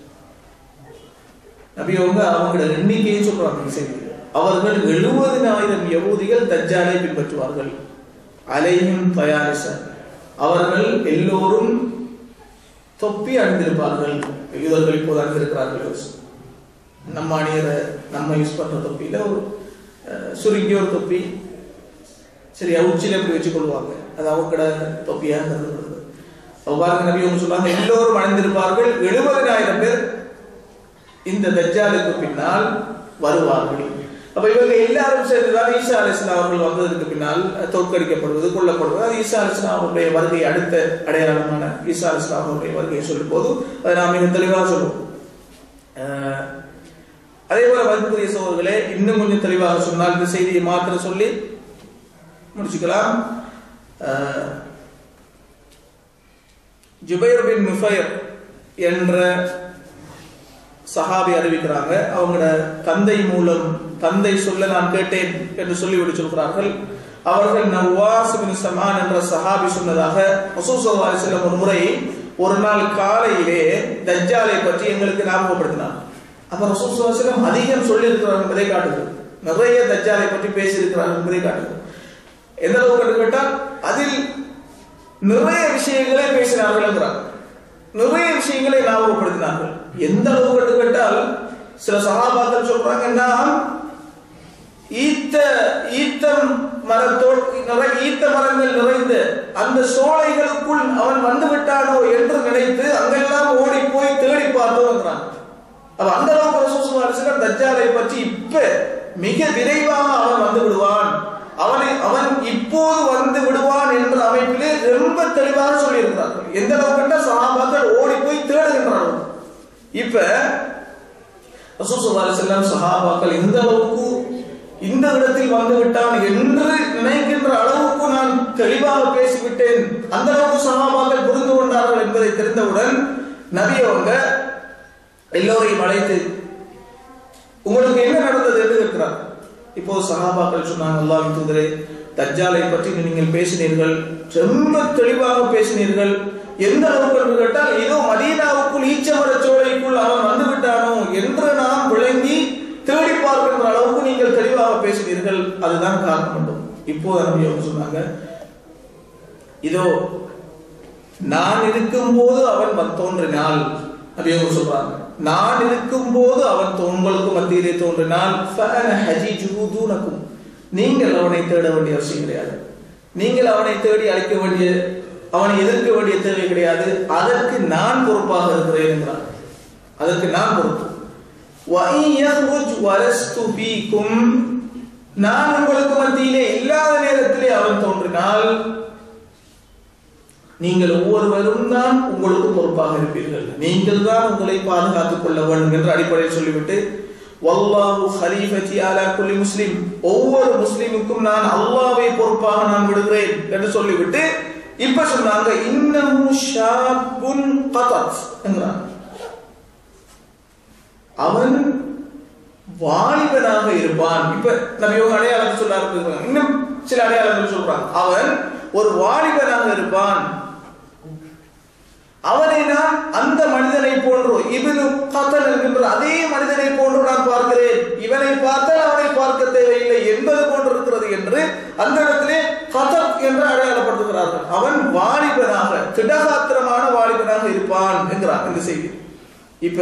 நபி அவங்களோட எண்ணிக்கையை சொல்றாங்க. சரி, அவர்கள் 70,000 யஹூதிகள் தஜ்ஜாலை பின்பற்றுவார்கள். அலைஹிம் தயாரிச, அவர்கள் எல்லோரும் தொப்பி அணிந்திருப்பார்கள். யூதர்கள் இப்போது அணிந்திருக்கிறார்கள். நம்ம அணியிற, நம்ம யூஸ் பண்ற தொப்பியில ஒரு சுருங்கிய ஒரு தொப்பி, சரி, உச்சில எப்படி வச்சு கொள்வாங்க, அது அவங்களோட தொப்பியாக இருந்தது. நபி சொல்றாங்க எல்லோரும் அணிந்திருப்பார்கள். 70,000 பேர் இந்த தஜ்ஜாலுக்கு பின்னால் வருவார்கள். அப்ப இவங்க எல்லாரும் சேர்ந்துதான் ஈசா அலைஹிஸ்ஸலாம் அவர்கள் வந்ததற்கு பின்னால் தோற்கடிக்கப்படுவது, கொல்லப்படுவது. அது ஈசா அலைஹிஸ்ஸலாம் அவருடைய வருகை அடுத்த அடையாளமான ஈசா அலைஹிஸ்ஸலாம் அவருடைய வருகையை சொல்லும் போது அதை நாம் மிக தெளிவாக சொல்லுவோம். அதே போல மதிப்புக்குரிய சகோதரர்களே, இன்னும் கொஞ்சம் தெளிவாக சொன்னால் இந்த செய்தியை மாத்திர சொல்லி முடிச்சுக்கலாம். ஜுபைர் பின் நுஃபைர் என்ற சஹாபி அறிவிக்கிறாங்க. அவங்களோட தந்தை மூலம், தந்தை சொல்ல நான் கேட்டேன் என்று சொல்லிவிட்டு சொல்கிறார்கள். அவர்கள் நவாஸ் பின் சமான் என்ற சஹாபி சொன்னதாக ரசூல் ஸல்லல்லாஹு அலைஹி வஸல்லம் ஒரு முறை ஒரு நாள் காலையிலே தஜ்ஜாலை பற்றி எங்களுக்கு ஞாபகப்படுத்தினார். அப்ப ரசூல் ஸல்லல்லாஹு அலைஹி வஸல்லம் அதிகம் சொல்லி இருக்கிறார்கள் என்பதை காட்டுது. நிறைய தஜ்ஜாலை பற்றி பேசி இருக்கிறார்கள் என்பதை காட்டுது. எந்த அளவுக்கு கேட்டால் அதில் நிறைய விஷயங்களை பேசினார்கள் என்கிறார். நிறைய விஷயங்களை ஞாபகப்படுத்தினார்கள். எந்த அளவுக்கு கேட்டால் சில சஹாபாக்கள் சொல்றாங்க, நாம் ஈத்த மரங்கள் நிறைந்த அந்த சோலைகளுக்குள் அவன் வந்து விட்டானோ என்று நினைத்து அங்கெல்லாம் ஓடி போய் தேடி பார்த்தோம். அப்ப அந்த அளவுக்கு ரசூல் ஸல்லல்லாஹு அலைஹி வஸல்லம் தஜ்ஜாலை பற்றி இப்ப மிக விரைவாக அவன் வந்து விடுவான், அவன் இப்போது வந்து விடுவான் என்ற அமைப்பிலே ரொம்ப தெளிவாக சொல்லி இருக்கிறார்கள். எந்த அளவுக்கு சஹாபாக்கள் ஓடி போய் தேடுகின்றார்கள். இப்ப ரசூல் ஸல்லல்லாஹு அலைஹி வஸல்லம் சஹாபாக்கள் இந்த அளவுக்கு இந்த இடத்தில் வந்து விட்டான் என்று நினைக்கின்ற அளவுக்கு நான் தெளிவாக பேசிவிட்டேன், அந்த அளவுக்கு சஹாபாக்கள் புரிந்து கொண்டார்கள் என்பதை தெரிந்தவுடன் நபி அவங்க எல்லோரையும் அழைத்து உங்களுக்கு என்ன நடந்தது என்று கேட்கிறார். இப்போது சஹாபாக்கள் சொன்னாங்க, அல்லாஹ்வின் தூதரே, தஜ்ஜாலை பற்றி நீங்கள் பேசினீர்கள், ரொம்ப தெளிவாக பேசினீர்கள். எந்த அளவுக்கு என்று கேட்டால் இதோ மதீனாவுக்குள் ஈச்சமர சோலைக்குள் அவன் வந்து விட்டானோ என்று நாம் விளங்கி தேடி பார்க்கின்ற அளவுக்கு நீங்கள் தெளிவாக பேசினீர்கள், அதுதான் காரணம் என்றும். இப்போது நபி அவங்க சொன்னாங்க, இதோ நான் இருக்கும் போது அவன் தோன்றினால், நபி அவங்க சொல்றாங்க, நான் இருக்கும் போது அவன் உங்களுக்கு மத்தியிலே தோன்றினால் நீங்கள் அவனை தேட வேண்டிய அவசியம் கிடையாது, நீங்கள் அவனை தேடி அழைக்க வேண்டிய, அவனை எதிர்க்க வேண்டிய தேவை கிடையாது, அதற்கு நான் பொறுப்பாக இருக்கிறேன் என்றார். அதற்கு நான் பொறுப்பு. நான் உங்களுக்கு மத்தியிலே இல்லாத நேரத்திலே அவன் தோன்றினால் நீங்கள் ஒவ்வொருவரும் தான் உங்களுக்கு பொறுப்பாக இருப்பீர்கள், நீங்கள் தான் உங்களை பாதுகாத்துக் கொள்ள வேண்டும் என்ற அடிப்படையில் சொல்லிவிட்டு வல்லாஹு ஹலீஃபதி அலா குல்லி முஸ்லிம், ஒவ்வொரு முஸ்லிமுக்கும் நான் அல்லாஹ்வை பொறுப்பாக நான் விடுகிறேன் என்று சொல்லிவிட்டு இப்ப சொன்னாங்க இன்னஹு ஷாபுன் கதத் என்கிறாங்க. அவன் வாலிபனாக இருப்பான். இப்ப நபியோக அடையாளத்தை சொல்றாங்க, இன்னும் சில அடையாளங்கள் சொல்றாங்க. அவன் ஒரு வாலிபனாக இருப்பான். அவனை நான் அந்த மனிதனை போன்று இப்னு கதல் என்கின்ற அதே மனிதனை போன்று நான் பார்க்கிறேன், இவனை பார்த்தால் அவனை பார்க்க தேவையில்லை என்பது போன்று இருக்கிறது என்று அந்த இடத்திலே கதல் என்று அடையாளப்படுத்துகிறார்கள். அவன் வாலிபனாக திடகாத்திரமான வாலிபனாக இருப்பான் என்கிறான் இந்த செய்தி. இப்ப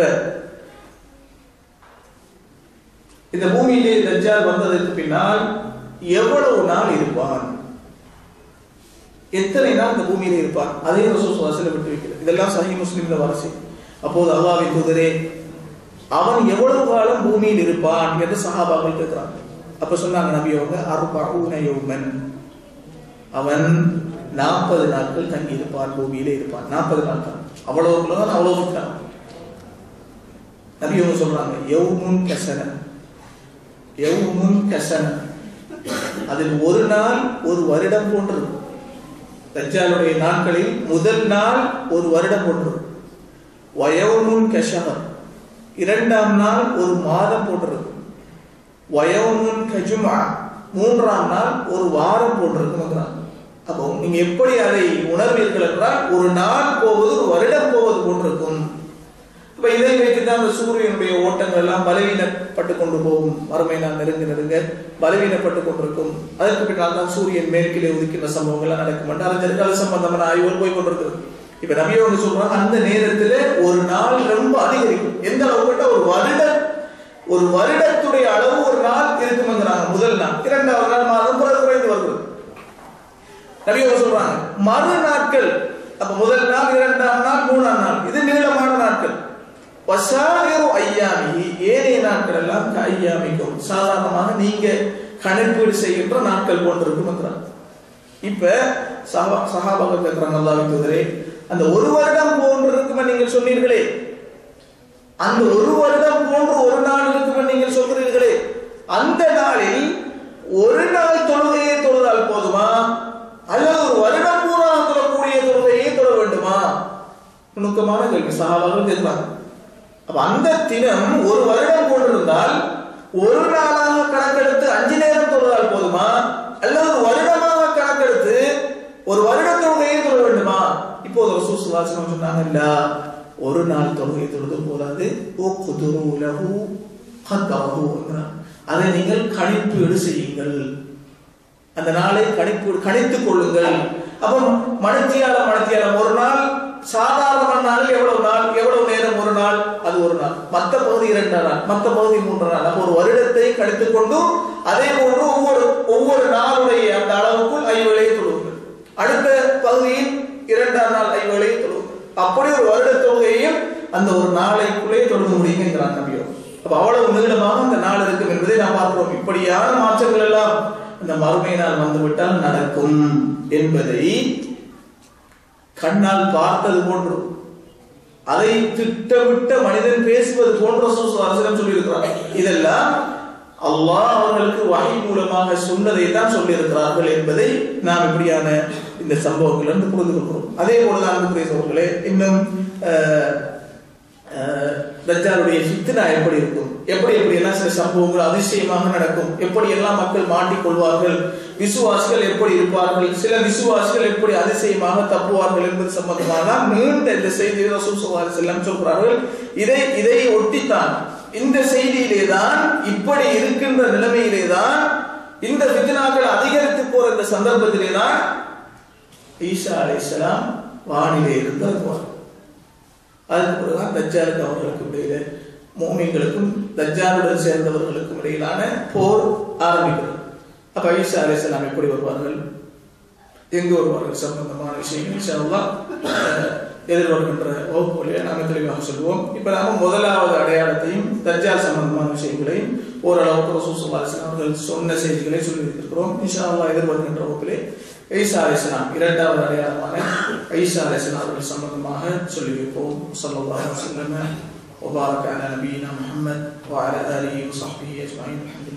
இந்த பூமியிலே தஜ்ஜால் வந்ததற்கு பின்னால் எவ்வளவு நாள் இருப்பான், எத்தனை நாள் இந்த பூமியிலே இருப்பான், அதே ரசூல் ஸல்லல்லாஹு அலைஹி வஸல்லம் விட்டு வைக்கிறது. இதெல்லாம் சஹீஹ் முஸ்லிம்ல வரசி. அப்போது அல்லாஹ்வின் தூதரே அவன் எவ்வளவு காலம் பூமியில் இருப்பான் என்று சஹாபாக்கள் கேட்கிறாங்க. அப்ப சொன்னாங்க நபியோக 40 யௌமன், அவன் 40 நாட்கள் தங்கி இருப்பான், பூமியிலே இருப்பான். 40 நாட்கள் அவ்வளவுக்குள்ளதான் அவ்வளவு இருக்கான். நபியோக சொல்றாங்க யௌமுன் கஸன, யௌமுன் கஸன, அதில் ஒரு நாள் ஒரு வருடம் போன்று. தஜ்ஜாலுடைய நாட்களில் முதல் நாள் ஒரு வருடம் போன்று. வயவுமுன் கஷஹர், இரண்டாம் நாள் ஒரு மாதம் போன்றிருக்கும். வயவுமுன் கஜுமா, மூன்றாம் நாள் ஒரு வாரம் போன்றிருக்கும். அப்போ நீங்க எப்படி அதை உணர்வீர்கள் என்றால் ஒரு நாள் போவது ஒரு வருடம் போவது போன்றிருக்கும். இப்ப இதை வைத்துதான் அந்த சூரியனுடைய ஓட்டங்கள் எல்லாம் பலவீனப்பட்டு கொண்டு போகும். மறுமை நாள் நெருங்க நெருங்க பலவீனப்பட்டு கொண்டிருக்கும். அதற்கு பின்னால் தான் சூரியன் மேற்கிலே உதிக்கின்ற சம்பவங்கள் நடக்கும் என்று அறிஞர்கள் அது சம்பந்தமான ஆய்வுகள் போய் கொண்டிருக்கிறது. இப்ப நபியோடு சொல்றாங்க அந்த நேரத்தில் ஒரு நாள் ரொம்ப அதிகரிக்கும். எந்த அளவுக்கு ஒரு வருடத்துடைய அளவு ஒரு நாள் இருக்குங்கிறாங்க. முதல் நாள், இரண்டாவது நாள் மாதம் குறைந்து வருகிறது. நபியோடு சொல்றாங்க மறு நாட்கள், அப்ப முதல் நாள், இரண்டாம் நாள், மூணாம் நாள், இது நீளமான நாட்கள். வசாயிரு ஐயாமி, ஏனைய நாட்கள் எல்லாம் ஐயாமிக்கும், சாதாரணமாக நீங்க கணக்கீடு செய்கின்ற நாட்கள் போன்றிருக்கும் என்றார். இப்ப சஹாபாக்கள் கேட்கிறாங்க அல்லாஹ்வின் தூதரே அந்த ஒரு வருடம் போன்று இருக்கும் நீங்கள் சொன்னீர்களே, அந்த ஒரு வருடம் போன்று ஒரு நாள் இருக்கும் நீங்கள் சொல்கிறீர்களே, அந்த நாளில் ஒரு நாள் தொழுகையை தொழுதால் போதுமா அல்லது ஒரு வருடம் பூரா தொழக்கூடிய தொழுகையை தொழ வேண்டுமா? நுணுக்கமான கேள்வி சஹாபாக்கள் கேட்கிறாங்க. அப்ப அந்த தினம் ஒரு வருடம் போன்றிருந்தால் ஒரு நாளாக கணக்கெடுத்து 5 நேரம் தொழுதால் போதுமா அல்லது ஒரு வருடமாக கணக்கெடுத்து ஒரு வருட தொழுகையை தொழ வேண்டுமா? இப்போது ரசூல் ஸல்லல்லாஹு அலைஹி வஸல்லம் சொன்னாங்க இல்ல, ஒரு நாள் தொழுகை தொழுது போதாது, அதை நீங்கள் கணிப்பீடு செய்யுங்கள், அந்த நாளை கணித்துக் கொள்ளுங்கள். அப்ப மணித்தியாலம் ஒரு நாள், சாதாரண நாளில் எவ்வளவு நேரம் ஒரு நாள், அது ஒரு நாள், மற்ற பகுதி 2 நாள், மற்ற பகுதி 3 நாள். அப்ப ஒரு வருடத்தை கணித்துக் கொண்டு அதே போன்று ஒவ்வொரு நாளுடைய அந்த அளவுக்குள் 5 வேளை தொழுவுங்கள். அடுத்த பகுதியில் 2ஆம் நாள் 5 வேளை தொழுவுங்கள். அப்படி ஒரு வருட தொழுகையும் அந்த ஒரு நாளைக்குள்ளே தொழுக முடியுங்கிறாங்க நபியோ. அப்ப அவ்வளவு நீளமாக அந்த நாள் இருக்கும் என்பதை நாம் பார்க்கிறோம். இப்படியான மாற்றங்கள் எல்லாம் அந்த மறுமை நாள் வந்துவிட்டால் நடக்கும் என்பதை கண்ணால் பார்த்தது போன்று, அதை திட்டமிட்ட மனிதன் பேசுவது போன்ற சொல்லியிருக்கிறார். இதெல்லாம் அல்லாஹ் அவர்களுக்கு வஹி மூலமாக சொன்னதை தான் சொல்லியிருக்கிறார்கள் என்பதை நாம் இப்படியான இந்த சம்பவங்கள் இருந்து புரிந்து கொள்கிறோம். அதே போலதான் அன்புக்குரியவர்களே, இன்னும் தஜ்ஜாலுடைய ஃபித்னா எப்படி இருக்கும், எப்படி எல்லாம் சில சம்பவங்கள் அதிசயமாக நடக்கும், எப்படி எல்லாம் மக்கள் மாட்டிக்கொள்வார்கள், விசுவாசிகள் எப்படி இருப்பார்கள், சில விசுவாசிகள் எப்படி அதிசயமாக தப்புவார்கள் என்பது சம்பந்தமாக நீண்ட இந்த செய்தியை ரசூல் ஸல்லல்லாஹு அலைஹி வஸல்லம் சொல்கிறார்கள். இதை ஒட்டித்தான் இந்த செய்தியிலேதான், இப்படி இருக்கின்ற நிலைமையிலேதான், இந்த ஃபித்னாக்கள் அதிகரித்து போற இந்த சந்தர்ப்பத்திலேதான் ஈசா அலைஹிஸ்ஸலாம் வானிலே இருந்து வருவார். அதுக்கு பிறகுதான் தஜ்ஜாலுக்கு அவர்களுக்கும் இடையில, முஃமின்களுக்கும் தஜ்ஜாலுடன் சேர்ந்தவர்களுக்கும் இடையிலான போர் ஆரம்பிக்கிறது. அப்ப ஈசா அலைஹிஸ்ஸலாம் எப்படி வருவார்கள், எங்கு வருவார்கள் சம்பந்தமான விஷயங்கள் இன்ஷா அல்லாஹ் எதிர்வருகின்ற வகுப்புகளிலே நாங்கள் தெளிவாக சொல்வோம். இப்ப நாம முதலாவது அடையாளத்தையும் தஜ்ஜால் சம்பந்தமான விஷயங்களையும் ஓரளவுக்கு ரசூல் ஸல்லல்லாஹு அலைஹி வஸல்லம் அவர்கள் சொன்ன செய்திகளை சொல்லி வைத்திருக்கிறோம். இன்ஷா அல்லாஹ் எதிர்வருகின்ற வகுப்பிலே ஈசா அலைஹிஸ்ஸலாம் இரண்டாவது அடையாளமான ஈசா அலைஹிஸ்ஸலாம் அவர்கள் சம்பந்தமாக சொல்லி வைப்போம். ஸல்லல்லாஹு அலைஹி வஸல்லம் وبارك على نبينا محمد وعلى آله وصحبه أجمعين. الحمد لله.